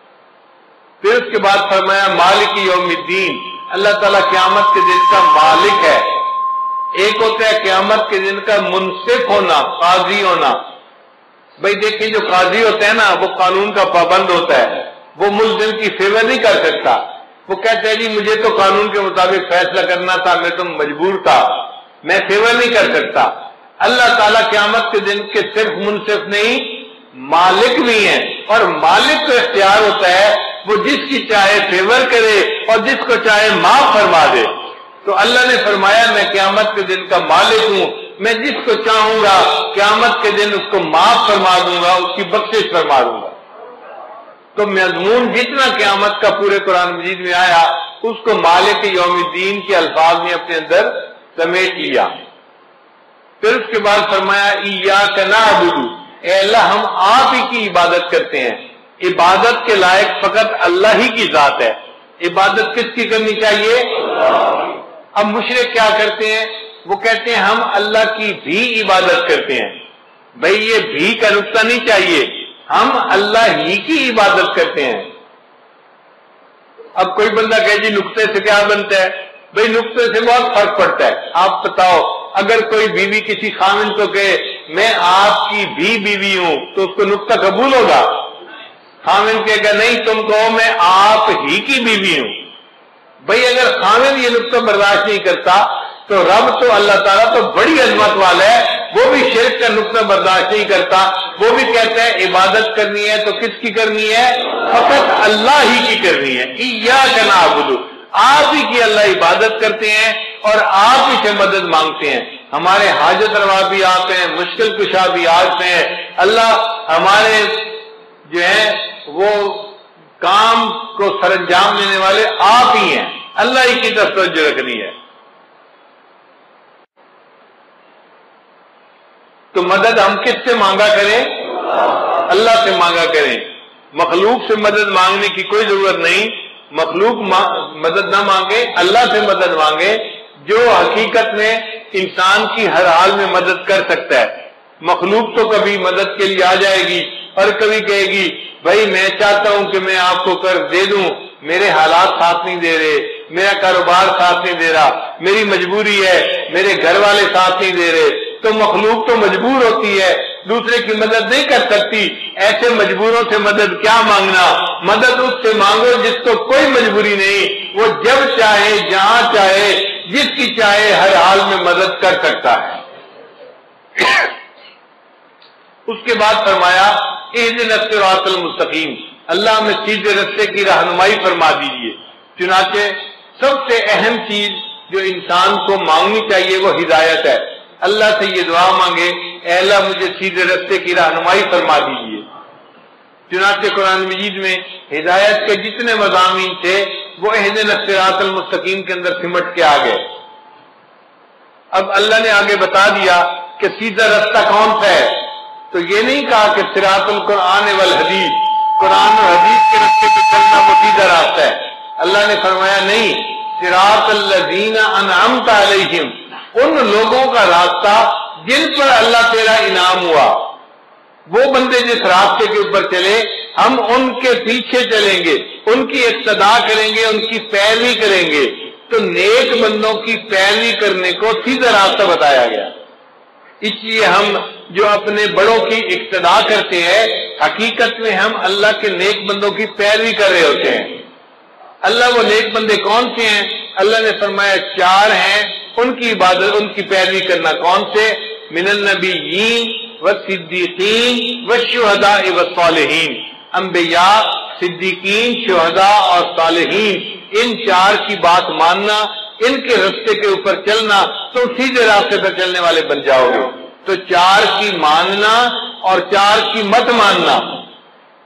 پھر اس کے بعد فرمایا مالک یوم الدین. اللہ تعالیٰ قیامت کے دن کا مالک ہے. ایک ہوتا ہے قیامت کے دن کا منصف ہونا، قاضی ہونا. بھائی دیکھیں جو قاضی ہوتا ہے نا وہ قانون کا پابند ہوتا ہے، وہ ملزم کی فیور نہیں کر سکتا. وہ کہتا ہے جی مجھے تو قانون کے مطابق فیصلہ کرنا تھا، میں تو مجبور تھا، میں فیور نہیں کر سکتا. اللہ تعالیٰ قیامت کے دن کے صرف منصف نہیں مالک بھی ہیں، اور مالک کو اختیار ہوتا ہے وہ جس کی چاہے فیور کرے اور جس کو چاہے معاف فرما دے. تو اللہ نے فرمایا میں قیامت کے دن کا مالک ہوں، میں جس کو چاہوں گا قیامت کے دن اس کو معاف فرما دوں گا، اس کی بخشش فرما دوں گا. تو مضمون جتنا قیامت کا پورے قرآن مجید میں آیا اس کو مالک یوم الدین کے الفاظ نے اپنے اندر سمیٹ لیا. پھر اس کے بعد فرمایا ایاک نعبد. اے اللہ ہم آپ ہی کی عبادت کرتے ہیں. عبادت کے لائق فقط اللہ ہی کی ذات ہے. عبادت کس کی کرنی چاہیے؟ اب مشرک کیا کرتے ہیں؟ وہ کہتے ہیں ہم اللہ کی بھی عبادت کرتے ہیں. بھئی یہ بھی کا نقطہ نہیں چاہیے، ہم اللہ ہی کی عبادت کرتے ہیں. اب کوئی بندہ کہے جی نقطے سے کیا بنتا ہے؟ بھئی نقطے سے بہت فرق پڑتا ہے. آپ بتاؤ اگر کوئی بیوی کسی خاوند کو کہے میں آپ کی بھی بیوی ہوں تو اس کو نقطہ قبول ہوگا؟ خاوند کہے گا نہیں تم کہو میں آپ ہی کی بیوی ہوں. بھئی اگر خاوند یہ نقطہ برداشت نہیں کرتا تو رب تو اللہ تعالیٰ تو بڑی عظمت والا ہے، وہ بھی شرک کا نقطہ برداشت نہیں کرتا. وہ بھی کہتا ہے عبادت کرنی ہے تو کس کی کرنی ہے؟ فقط اللہ ہی کی کرنی ہے. ایاک نعبد. آپ ہی کی اللہ عبادت کرتے ہیں اور آپ ہی سے مدد مانگتے ہیں. ہمارے حاجت روا بھی آپ ہیں، مشکل کشا بھی آپ ہیں. اللہ ہمارے جو ہیں وہ کام کو سر انجام دینے والے آپ ہی ہیں. اللہ ہی کی طرف توجہ رکھنی ہے. تو مدد ہم کس سے مانگا کریں؟ اللہ سے مانگا کریں. مخلوق سے مدد مانگنے کی کوئی ضرورت نہیں. مخلوق مدد نہ مانگے، اللہ سے مدد مانگے جو حقیقت میں انسان کی ہر حال میں مدد کر سکتا ہے. مخلوق تو کبھی مدد کے لیے آ جائے گی اور کبھی کہے گی بھائی میں چاہتا ہوں کہ میں آپ کو قرض دے دوں، میرے حالات ساتھ نہیں دے رہے، میرا کاروبار ساتھ نہیں دے رہا، میری مجبوری ہے، میرے گھر والے ساتھ نہیں دے رہے. تو مخلوق تو مجبور ہوتی ہے، دوسرے کی مدد نہیں کر سکتی. ایسے مجبوروں سے مدد کیا مانگنا؟ مدد اس سے مانگو جس کو کوئی مجبوری نہیں، وہ جب چاہے جہاں چاہے جس کی چاہے ہر حال میں مدد کر سکتا ہے. اس کے بعد فرمایا اہدنا الصراط المستقیم. اللہ میں سیدھے راستے کی رہنمائی فرما دیجیے. چنانچہ سب سے اہم چیز جو انسان کو مانگنی چاہیے وہ ہدایت ہے. اللہ سے یہ دعا مانگے اے اللہ مجھے سیدھے راستے کی رہنمائی فرما دیجیے. چنانچہ قرآن مجید میں ہدایت کے جتنے مضامین تھے وہ اہدنا الصراط المستقیم کے اندر سمٹ کے آ گئے. اب اللہ نے آگے بتا دیا کہ سیدھا راستہ کون سا ہے. تو یہ نہیں کہا کہ صراط القرآن والحدیث، قرآن اور حدیث کے راستے پہ چلنا وہ سیدھا راستہ ہے. اللہ نے فرمایا نہیں، صراط الذین انعمت علیہم، ان لوگوں کا راستہ جن پر اللہ تیرا انعام ہوا. وہ بندے جس راستے کے اوپر چلے ہم ان کے پیچھے چلیں گے، ان کی اقتداء کریں گے، ان کی پیروی کریں گے. تو نیک بندوں کی پیروی کرنے کو سیدھا راستہ بتایا گیا. اس لیے ہم جو اپنے بڑوں کی اقتداء کرتے ہیں حقیقت میں ہم اللہ کے نیک بندوں کی پیروی کر رہے ہوتے ہیں. اللہ وہ نیک بندے کون سے ہیں؟ اللہ نے فرمایا 4 ہیں، ان کی عبادت ان کی پیروی کرنا. کون سے؟ من النبیین والصدیقین والشہداء والصالحین. انبیاء، صدیقین، شہداء اور صالحین، ان 4 کی بات ماننا، ان کے راستے کے اوپر چلنا تو سیدھے راستے پر چلنے والے بن جاؤ گے. تو 4 کی ماننا اور 4 کی مت ماننا.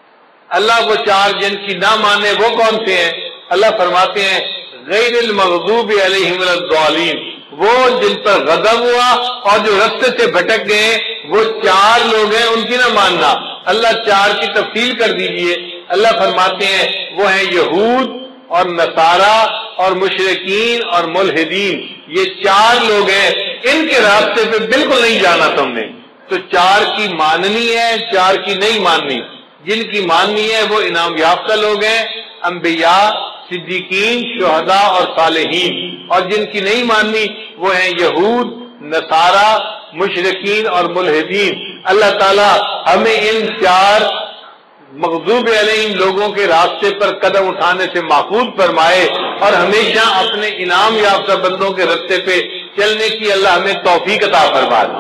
اللہ وہ چار جن کی نہ مانے وہ کون سے ہیں؟ اللہ فرماتے ہیں غیر المغضوب علیہم ولا الضالین، وہ جن پر غضب ہوا اور جو رستے سے بھٹک گئے وہ چار لوگ ہیں، ان کی نہ ماننا۔ اللہ چار کی تفصیل کر دیجئے۔ اللہ فرماتے ہیں وہ ہیں یہود اور نصارہ اور مشرکین اور ملحدین، یہ چار لوگ ہیں، ان کے راستے پہ بالکل نہیں جانا تم نے۔ تو چار کی ماننی ہے، چار کی نہیں ماننی۔ جن کی ماننی ہے وہ انعام یافتہ لوگ ہیں، انبیاء، صدیقین، شہداء اور صالحین، اور جن کی نہیں ماننی وہ ہیں یہود، نصارہ، مشرکین اور ملحدین۔ اللہ تعالی ہمیں ان چار مغضوب علیہم لوگوں کے راستے پر قدم اٹھانے سے محفوظ فرمائے اور ہمیشہ اپنے انعام یافتہ بندوں کے راستے پہ چلنے کی اللہ ہمیں توفیق عطا فرمائے۔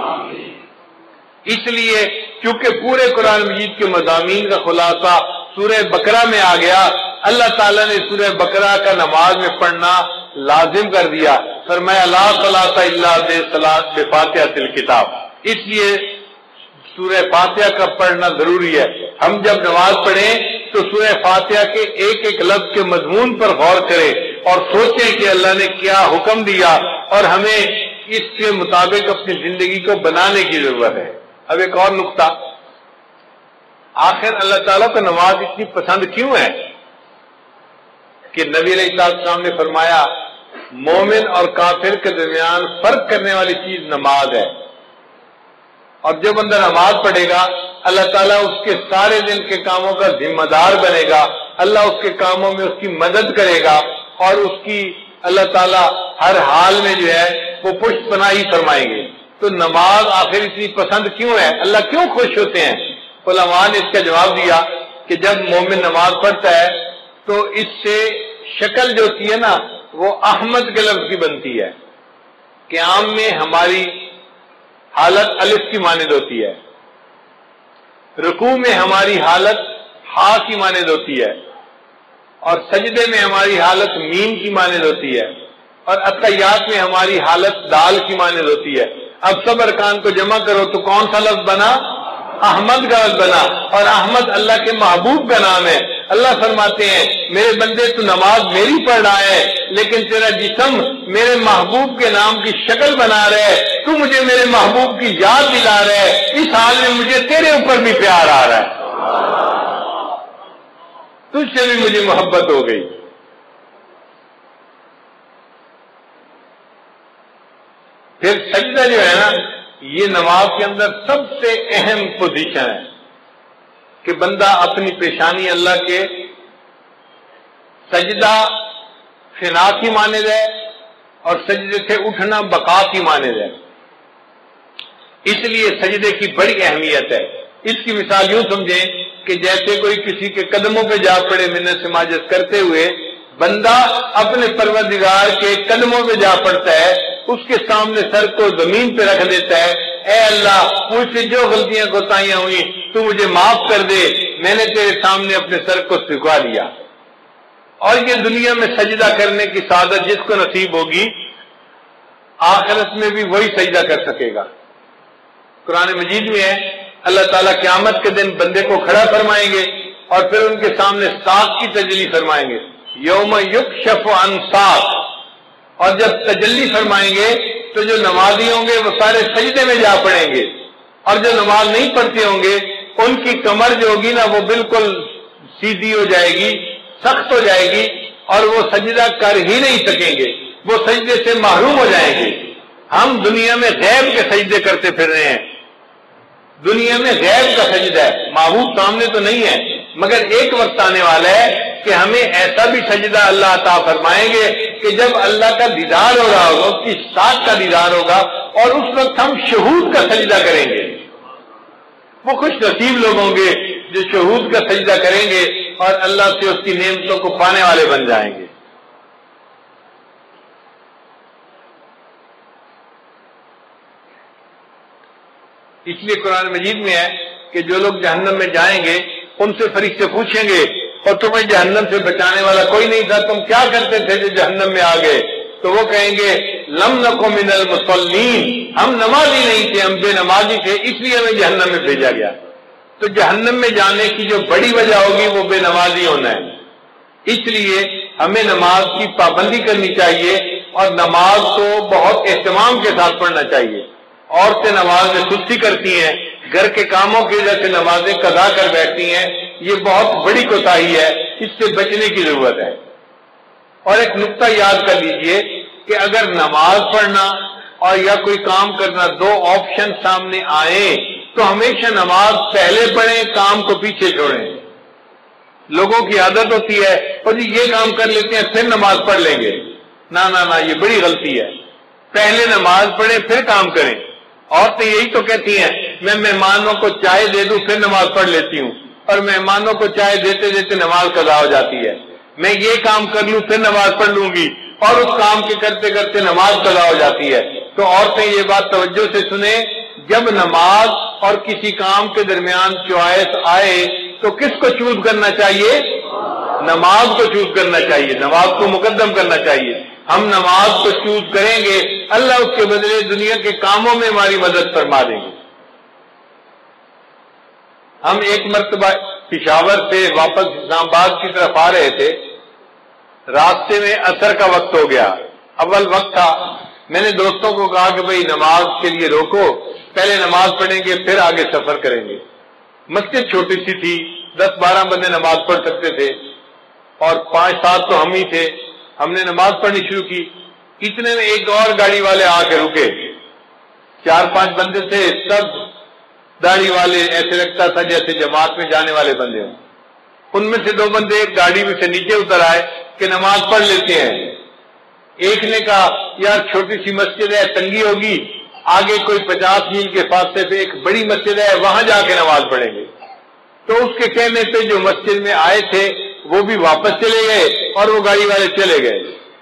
اس لیے چونکہ پورے قرآن مجید کے مضامین کا خلاصہ سورہ بقرہ میں آ گیا، اللہ تعالیٰ نے سورہ بقرہ کا نماز میں پڑھنا لازم کر دیا، فرمایا لا صلاۃ الا بفاتحۃ الکتاب۔ اس لیے سورہ فاتحہ کا پڑھنا ضروری ہے۔ ہم جب نماز پڑھیں تو سورہ فاتحہ کے ایک ایک لفظ کے مضمون پر غور کریں اور سوچیں کہ اللہ نے کیا حکم دیا اور ہمیں اس کے مطابق اپنی زندگی کو بنانے کی ضرورت ہے۔ اب ایک اور نقطہ، آخر اللہ تعالیٰ کو نماز اتنی پسند کیوں ہے کہ نبی علیہ السلام نے فرمایا مومن اور کافر کے درمیان فرق کرنے والی چیز نماز ہے، اور جو بندہ نماز پڑھے گا اللہ تعالیٰ اس کے سارے دن کے کاموں کا ذمہ دار بنے گا، اللہ اس کے کاموں میں اس کی مدد کرے گا اور اس کی اللہ تعالیٰ ہر حال میں جو ہے وہ پشت پناہی فرمائیں گے۔ تو نماز آخر اتنی پسند کیوں ہے؟ اللہ کیوں خوش ہوتے ہیں؟ علماء نے اس کا جواب دیا کہ جب مومن نماز پڑھتا ہے تو اس سے شکل جو ہوتی ہے نا وہ احمد کے لفظ کی بنتی ہے۔ قیام میں ہماری حالت الف کی مانند ہوتی ہے، رکوع میں ہماری حالت ہا کی مانند ہوتی ہے، اور سجدے میں ہماری حالت میم کی مانند ہوتی ہے، اور اتحیات میں ہماری حالت دال کی مانند ہوتی ہے۔ اب سب ارکان کو جمع کرو تو کون سا لفظ بنا؟ احمد کا لفظ بنا، اور احمد اللہ کے محبوب کا نام ہے۔ اللہ فرماتے ہیں میرے بندے تو نماز میری پڑھ رہا ہے لیکن تیرا جسم میرے محبوب کے نام کی شکل بنا رہا ہے، تو مجھے میرے محبوب کی یاد دلا رہا ہے، اس حال میں مجھے تیرے اوپر بھی پیار آ رہا ہے، تجھ سے بھی مجھے محبت ہو گئی۔ پھر سجدہ جو ہے نا یہ نماز کے اندر سب سے اہم پوزیشن ہے کہ بندہ اپنی پیشانی اللہ کے سجدہ فنا کی مانند ہے اور سجدے سے اٹھنا بقا کی مانند ہے۔ اس لیے سجدے کی بڑی اہمیت ہے۔ اس کی مثال یوں سمجھیں کہ جیسے کوئی کسی کے قدموں پہ جا پڑے منت سماجت کرتے ہوئے، بندہ اپنے پروردگار کے قدموں پہ جا پڑتا ہے، اس کے سامنے سر کو زمین پہ رکھ دیتا ہے، اے اللہ مجھ سے جو غلطیاں کوتاہیاں ہوئی تو مجھے معاف کر دے، میں نے تیرے سامنے اپنے سر کو جھکا دیا۔ اور یہ دنیا میں سجدہ کرنے کی سعادت جس کو نصیب ہوگی آخرت میں بھی وہی سجدہ کر سکے گا۔ قرآن مجید میں ہے اللہ تعالیٰ قیامت کے دن بندے کو کھڑا فرمائیں گے اور پھر ان کے سامنے ساق کی تجلی فرمائیں گے، یوم یکشف عن ساق، اور جب تجلی فرمائیں گے تو جو نمازی ہوں گے وہ سارے سجدے میں جا پڑیں گے، اور جو نماز نہیں پڑھتے ہوں گے ان کی کمر جو ہوگی نا وہ بالکل سیدھی ہو جائے گی، سخت ہو جائے گی، اور وہ سجدہ کر ہی نہیں سکیں گے، وہ سجدے سے محروم ہو جائیں گے۔ ہم دنیا میں غیب کے سجدے کرتے پھر رہے ہیں، دنیا میں غیب کا سجدہ ہے، معبود سامنے تو نہیں ہے، مگر ایک وقت آنے والا ہے کہ ہمیں ایسا بھی سجدہ اللہ عطا فرمائیں گے کہ جب اللہ کا دیدار ہو رہا ہوگا، اس کی ذات کا دیدار ہوگا، اور اس وقت ہم شہود کا سجدہ کریں گے۔ وہ خوش نصیب لوگ ہوں گے جو شہود کا سجدہ کریں گے اور اللہ سے اس کی نعمتوں کو پانے والے بن جائیں گے۔ اس لیے قرآن مجید میں ہے کہ جو لوگ جہنم میں جائیں گے ان سے فرشتے پوچھیں گے اور تمہیں جہنم سے بچانے والا کوئی نہیں تھا، تم کیا کرتے تھے جو جہنم میں آ گئے؟ تو وہ کہیں گے لم نکو من المصلین، ہم نمازی نہیں تھے، ہم بے نمازی تھے، اس لیے ہمیں جہنم میں بھیجا گیا۔ تو جہنم میں جانے کی جو بڑی وجہ ہوگی وہ بے نمازی ہونا ہے۔ اس لیے ہمیں نماز کی پابندی کرنی چاہیے اور نماز کو بہت اہتمام کے ساتھ پڑھنا چاہیے۔ عورتیں نماز میں سستی کرتی ہیں، گھر کے کاموں کی وجہ سے نمازیں قضا کر بیٹھتی ہیں، یہ بہت بڑی کوتاہی ہے، اس سے بچنے کی ضرورت ہے۔ اور ایک نقطہ یاد کر لیجئے کہ اگر نماز پڑھنا اور یا کوئی کام کرنا دو آپشن سامنے آئیں تو ہمیشہ نماز پہلے پڑھیں، کام کو پیچھے چھوڑیں۔ لوگوں کی عادت ہوتی ہے اور جی یہ کام کر لیتے ہیں پھر نماز پڑھ لیں گے، نہ یہ بڑی غلطی ہے۔ پہلے نماز پڑھیں پھر کام کریں۔ عورتیں یہی تو کہتی ہیں میں مہمانوں کو چائے دے دوں پھر نماز پڑھ لیتی ہوں، اور مہمانوں کو چائے دیتے دیتے نماز قضا ہو جاتی ہے۔ میں یہ کام کر لوں پھر نماز پڑھ لوں گی، اور اس کام کے کرتے کرتے نماز قضا ہو جاتی ہے۔ تو عورتیں یہ بات توجہ سے سنیں، جب نماز اور کسی کام کے درمیان چوائس آئے تو کس کو چوز کرنا چاہیے؟ نماز کو چوز کرنا چاہیے، نماز کو مقدم کرنا چاہیے۔ ہم نماز کو چوز کریں گے، اللہ اس کے بدلے دنیا کے کاموں میں ہماری مدد فرما دیں گے۔ ہم ایک مرتبہ پشاور سے واپس اسلام آباد کی طرف آ رہے تھے، راستے میں عصر کا وقت ہو گیا، اول وقت تھا۔ میں نے دوستوں کو کہا کہ بھئی نماز کے لیے روکو، پہلے نماز پڑھیں گے پھر آگے سفر کریں گے۔ مسجد چھوٹی سی تھی، 10-12 بندے نماز پڑھ سکتے تھے، اور 5-7 تو ہم ہی تھے۔ ہم نے نماز پڑھنی شروع کی، اتنے میں ایک اور گاڑی والے آ کے رکے۔ 4-5 بندے تھے، سب داڑھی والے، ایسے لگتا تھا جیسے جماعت میں جانے والے بندے ہوں۔ ان میں سے 2 بندے ایک گاڑی میں سے نیچے اتر آئے کہ نماز پڑھ لیتے ہیں۔ ایک نے کہا یار چھوٹی سی مسجد ہے، تنگی ہوگی، آگے کوئی 50 میل کے فاصلے پہ ایک بڑی مسجد ہے، وہاں جا کے نماز پڑھیں گے۔ تو اس کے کہنے پہ جو مسجد میں آئے تھے وہ بھی واپس چلے گئے اور وہ گاڑی والے چلے گئے۔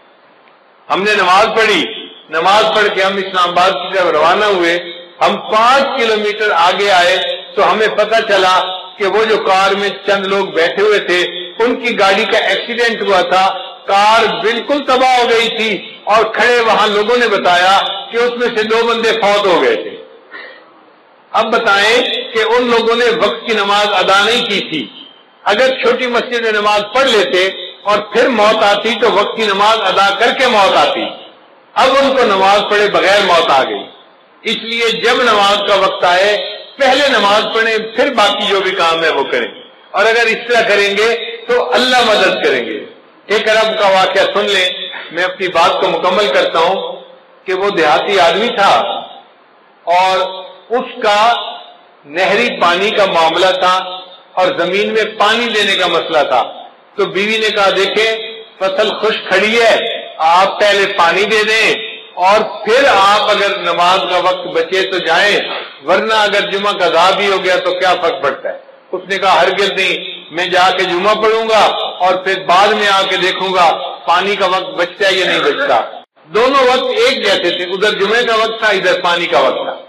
ہم نے نماز پڑھی، نماز پڑھ کے ہم اسلام آباد کی طرف روانہ ہوئے۔ ہم 5 کلومیٹر آگے آئے تو ہمیں پتہ چلا کہ وہ جو کار میں چند لوگ بیٹھے ہوئے تھے ان کی گاڑی کا ایکسیڈنٹ ہوا تھا، کار بالکل تباہ ہو گئی تھی، اور کھڑے وہاں لوگوں نے بتایا کہ اس میں سے 2 بندے فوت ہو گئے تھے۔ اب بتائیں کہ ان لوگوں نے وقت کی نماز ادا نہیں کی تھی۔ اگر چھوٹی مسجد میں نماز پڑھ لیتے اور پھر موت آتی تو وقت کی نماز ادا کر کے موت آتی، اب ان کو نماز پڑھے بغیر موت آ گئی۔ اس لیے جب نماز کا وقت آئے پہلے نماز پڑھیں پھر باقی جو بھی کام ہے وہ کریں، اور اگر اس طرح کریں گے تو اللہ مدد کریں گے۔ ایک عرب کا واقعہ سن لیں، میں اپنی بات کو مکمل کرتا ہوں کہ وہ دیہاتی آدمی تھا اور اس کا نہری پانی کا معاملہ تھا اور زمین میں پانی دینے کا مسئلہ تھا۔ تو بیوی نے کہا دیکھیں فصل خشک کھڑی ہے، آپ پہلے پانی دے دیں اور پھر آپ اگر نماز کا وقت بچے تو جائیں، ورنہ اگر جمعہ کا ادا بھی ہو گیا تو کیا فرق پڑتا ہے۔ اس نے کہا ہرگز نہیں، میں جا کے جمعہ پڑھوں گا اور پھر بعد میں آ کے دیکھوں گا پانی کا وقت بچتا ہے یا نہیں بچتا۔ دونوں وقت ایک جیسے تھے، ادھر جمعے کا وقت تھا، ادھر پانی کا وقت تھا۔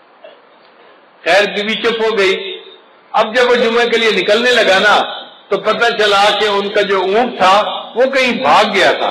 خیر بیوی چپ ہو گئی۔ اب جب وہ جمعے کے لیے نکلنے لگا نا تو پتہ چلا کہ ان کا جو اونٹ تھا وہ کہیں بھاگ گیا تھا۔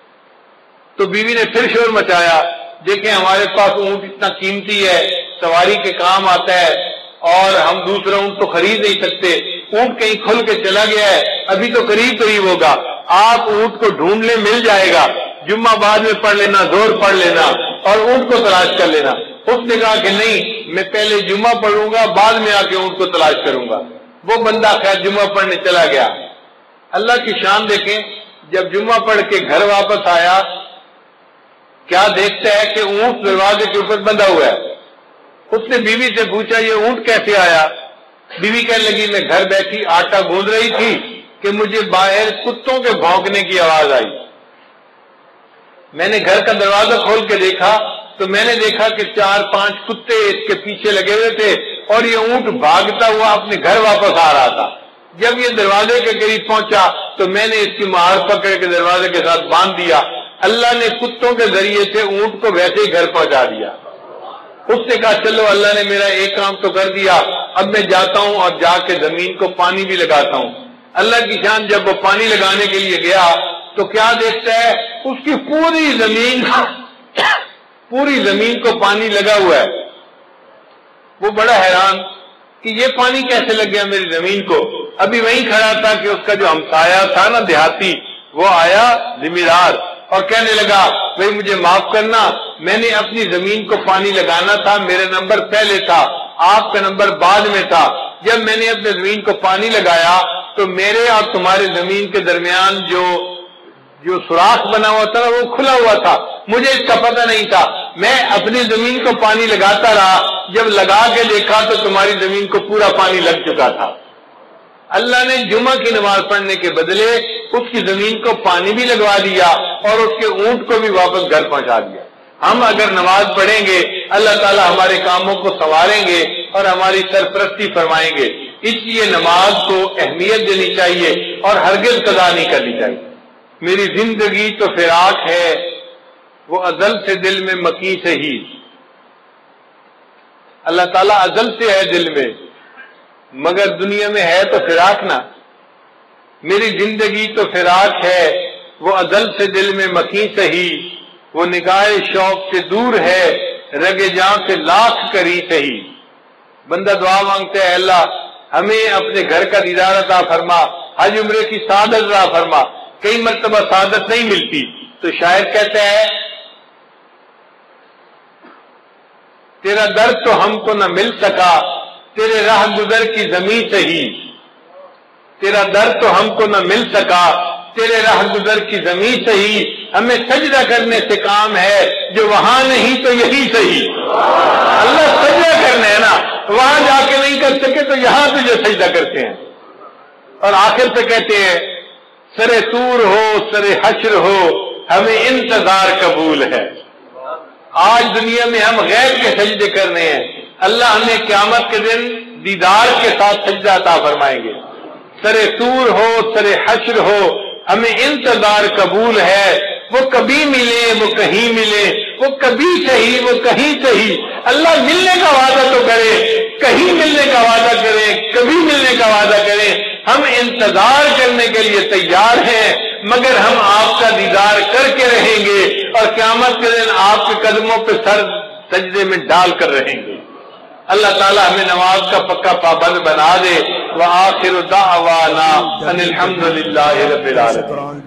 تو بیوی نے پھر شور مچایا، دیکھیں ہمارے پاس اونٹ اتنا قیمتی ہے، سواری کے کام آتا ہے، اور ہم دوسرا اونٹ تو خرید نہیں سکتے، اونٹ کہیں کھل کے چلا گیا ہے، ابھی تو قریب ہوگا، آپ اونٹ کو ڈھونڈ لیں مل جائے گا، جمعہ بعد میں پڑھ لینا، زور پڑھ لینا اور اونٹ کو تلاش کر لینا۔ اس نے کہا کہ نہیں، میں پہلے جمعہ پڑھوں گا بعد میں آ کے اونٹ کو تلاش کروں گا۔ وہ بندہ خیر جمعہ پڑھنے چلا گیا۔ اللہ کی شان دیکھیں، جب جمعہ پڑھ کے گھر واپس آیا کیا دیکھتا ہے کہ اونٹ دروازے کے اوپر بندھا ہوا ہے۔ اس نے بیوی سے پوچھا یہ اونٹ کیسے آیا؟ بیوی کہنے لگی میں گھر بیٹھی آٹا گوندھ رہی تھی کہ مجھے باہر کتوں کے بھونکنے کی آواز آئی۔ میں نے گھر کا دروازہ کھول کے دیکھا تو میں نے دیکھا کہ 4-5 کتے اس کے پیچھے لگے ہوئے تھے اور یہ اونٹ بھاگتا ہوا اپنے گھر واپس آ رہا تھا۔ جب یہ دروازے کے قریب پہنچا تو میں نے اس کی مہار پکڑ کے دروازے کے ساتھ باندھ دیا۔ اللہ نے کتوں کے ذریعے سے اونٹ کو ویسے ہی گھر پہنچا دیا۔ اس نے کہا چلو اللہ نے میرا ایک کام تو کر دیا، اب میں جاتا ہوں اور جا کے زمین کو پانی بھی لگاتا ہوں۔ اللہ کی شان جب وہ پانی لگانے کے لیے گیا تو کیا دیکھتا ہے اس کی پوری زمین کو پانی لگا ہوا ہے۔ وہ بڑا حیران، کہ یہ پانی کیسے لگ گیا میری زمین کو. ابھی وہیں کھڑا تھا کہ اس کا جو ہمسایہ تھا نا دیہاتی، وہ آیا زمیندار اور کہنے لگا بھائی مجھے معاف کرنا، میں نے اپنی زمین کو پانی لگانا تھا، میرا نمبر پہلے تھا، آپ کا نمبر بعد میں تھا. جب میں نے اپنی زمین کو پانی لگایا تو میرے اور تمہارے زمین کے درمیان جو سوراخ بنا ہوا تھا وہ کھلا ہوا تھا، مجھے اس کا پتہ نہیں تھا. میں اپنی زمین کو پانی لگاتا رہا، جب لگا کے دیکھا تو تمہاری زمین کو پورا پانی لگ چکا تھا. اللہ نے جمعہ کی نماز پڑھنے کے بدلے اس کی زمین کو پانی بھی لگوا دیا اور اس کے اونٹ کو بھی واپس گھر پہنچا دیا. ہم اگر نماز پڑھیں گے اللہ تعالیٰ ہمارے کاموں کو سنواریں گے اور ہماری سرپرستی فرمائیں گے. اس لیے نماز کو اہمیت دینی چاہیے اور ہرگز قضا نہیں کرنی چاہیے. میری زندگی تو فراق ہے وہ ازل سے دل میں مکی سے ہی. اللہ تعالیٰ ازل سے ہے دل میں، مگر دنیا میں ہے تو فراق نا. میری زندگی تو فراق ہے وہ ازل سے دل میں مکی سے ہی، وہ نگاہ شوق سے دور ہے رگ جاں سے لاکھ کری سے ہی. بندہ دعا مانگتا ہے اللہ ہمیں اپنے گھر کا دیدار عطا فرما، حج عمرے کی سعادت عطا فرما. کئی مرتبہ سعادت نہیں ملتی تو شاعر کہتا ہے تیرا درد تو ہم کو نہ مل سکا تیرے راہ گزر کی زمین سے ہی. تیرا درد تو ہم کو نہ مل سکا تیرے راہ گزر کی زمین سے ہی. ہمیں سجدہ کرنے سے کام ہے جو وہاں نہیں تو یہی صحیح. اللہ سجدہ کرنا ہے نا، وہاں جا کے نہیں کر سکے تو یہاں پہ جو سجدہ کرتے ہیں. اور آخر پہ کہتے ہیں سرے طور ہو سرے حشر ہو ہمیں انتظار قبول ہے. آج دنیا میں ہم غیر کے سجدے کرنے ہیں، اللہ ہمیں قیامت کے دن دیدار کے ساتھ سجدہ عطا فرمائیں گے. سرے طور ہو سرے حشر ہو ہمیں انتظار قبول ہے. وہ کبھی ملے وہ کہیں ملے، وہ کبھی صحیح وہ کہیں صحیح. اللہ ملنے کا وعدہ تو کرے، کہیں ملنے کا وعدہ کرے، کبھی ملنے کا وعدہ کرے. ہم انتظار کرنے کے لیے تیار ہیں، مگر ہم آپ کا دیدار کر کے رہیں گے اور قیامت کے دن آپ کے قدموں پہ سر سجدے میں ڈال کر رہیں گے. اللہ تعالیٰ ہمیں نماز کا پکا پابند بنا دے. وآخر دعوانا ان الحمد للہ رب العالمین.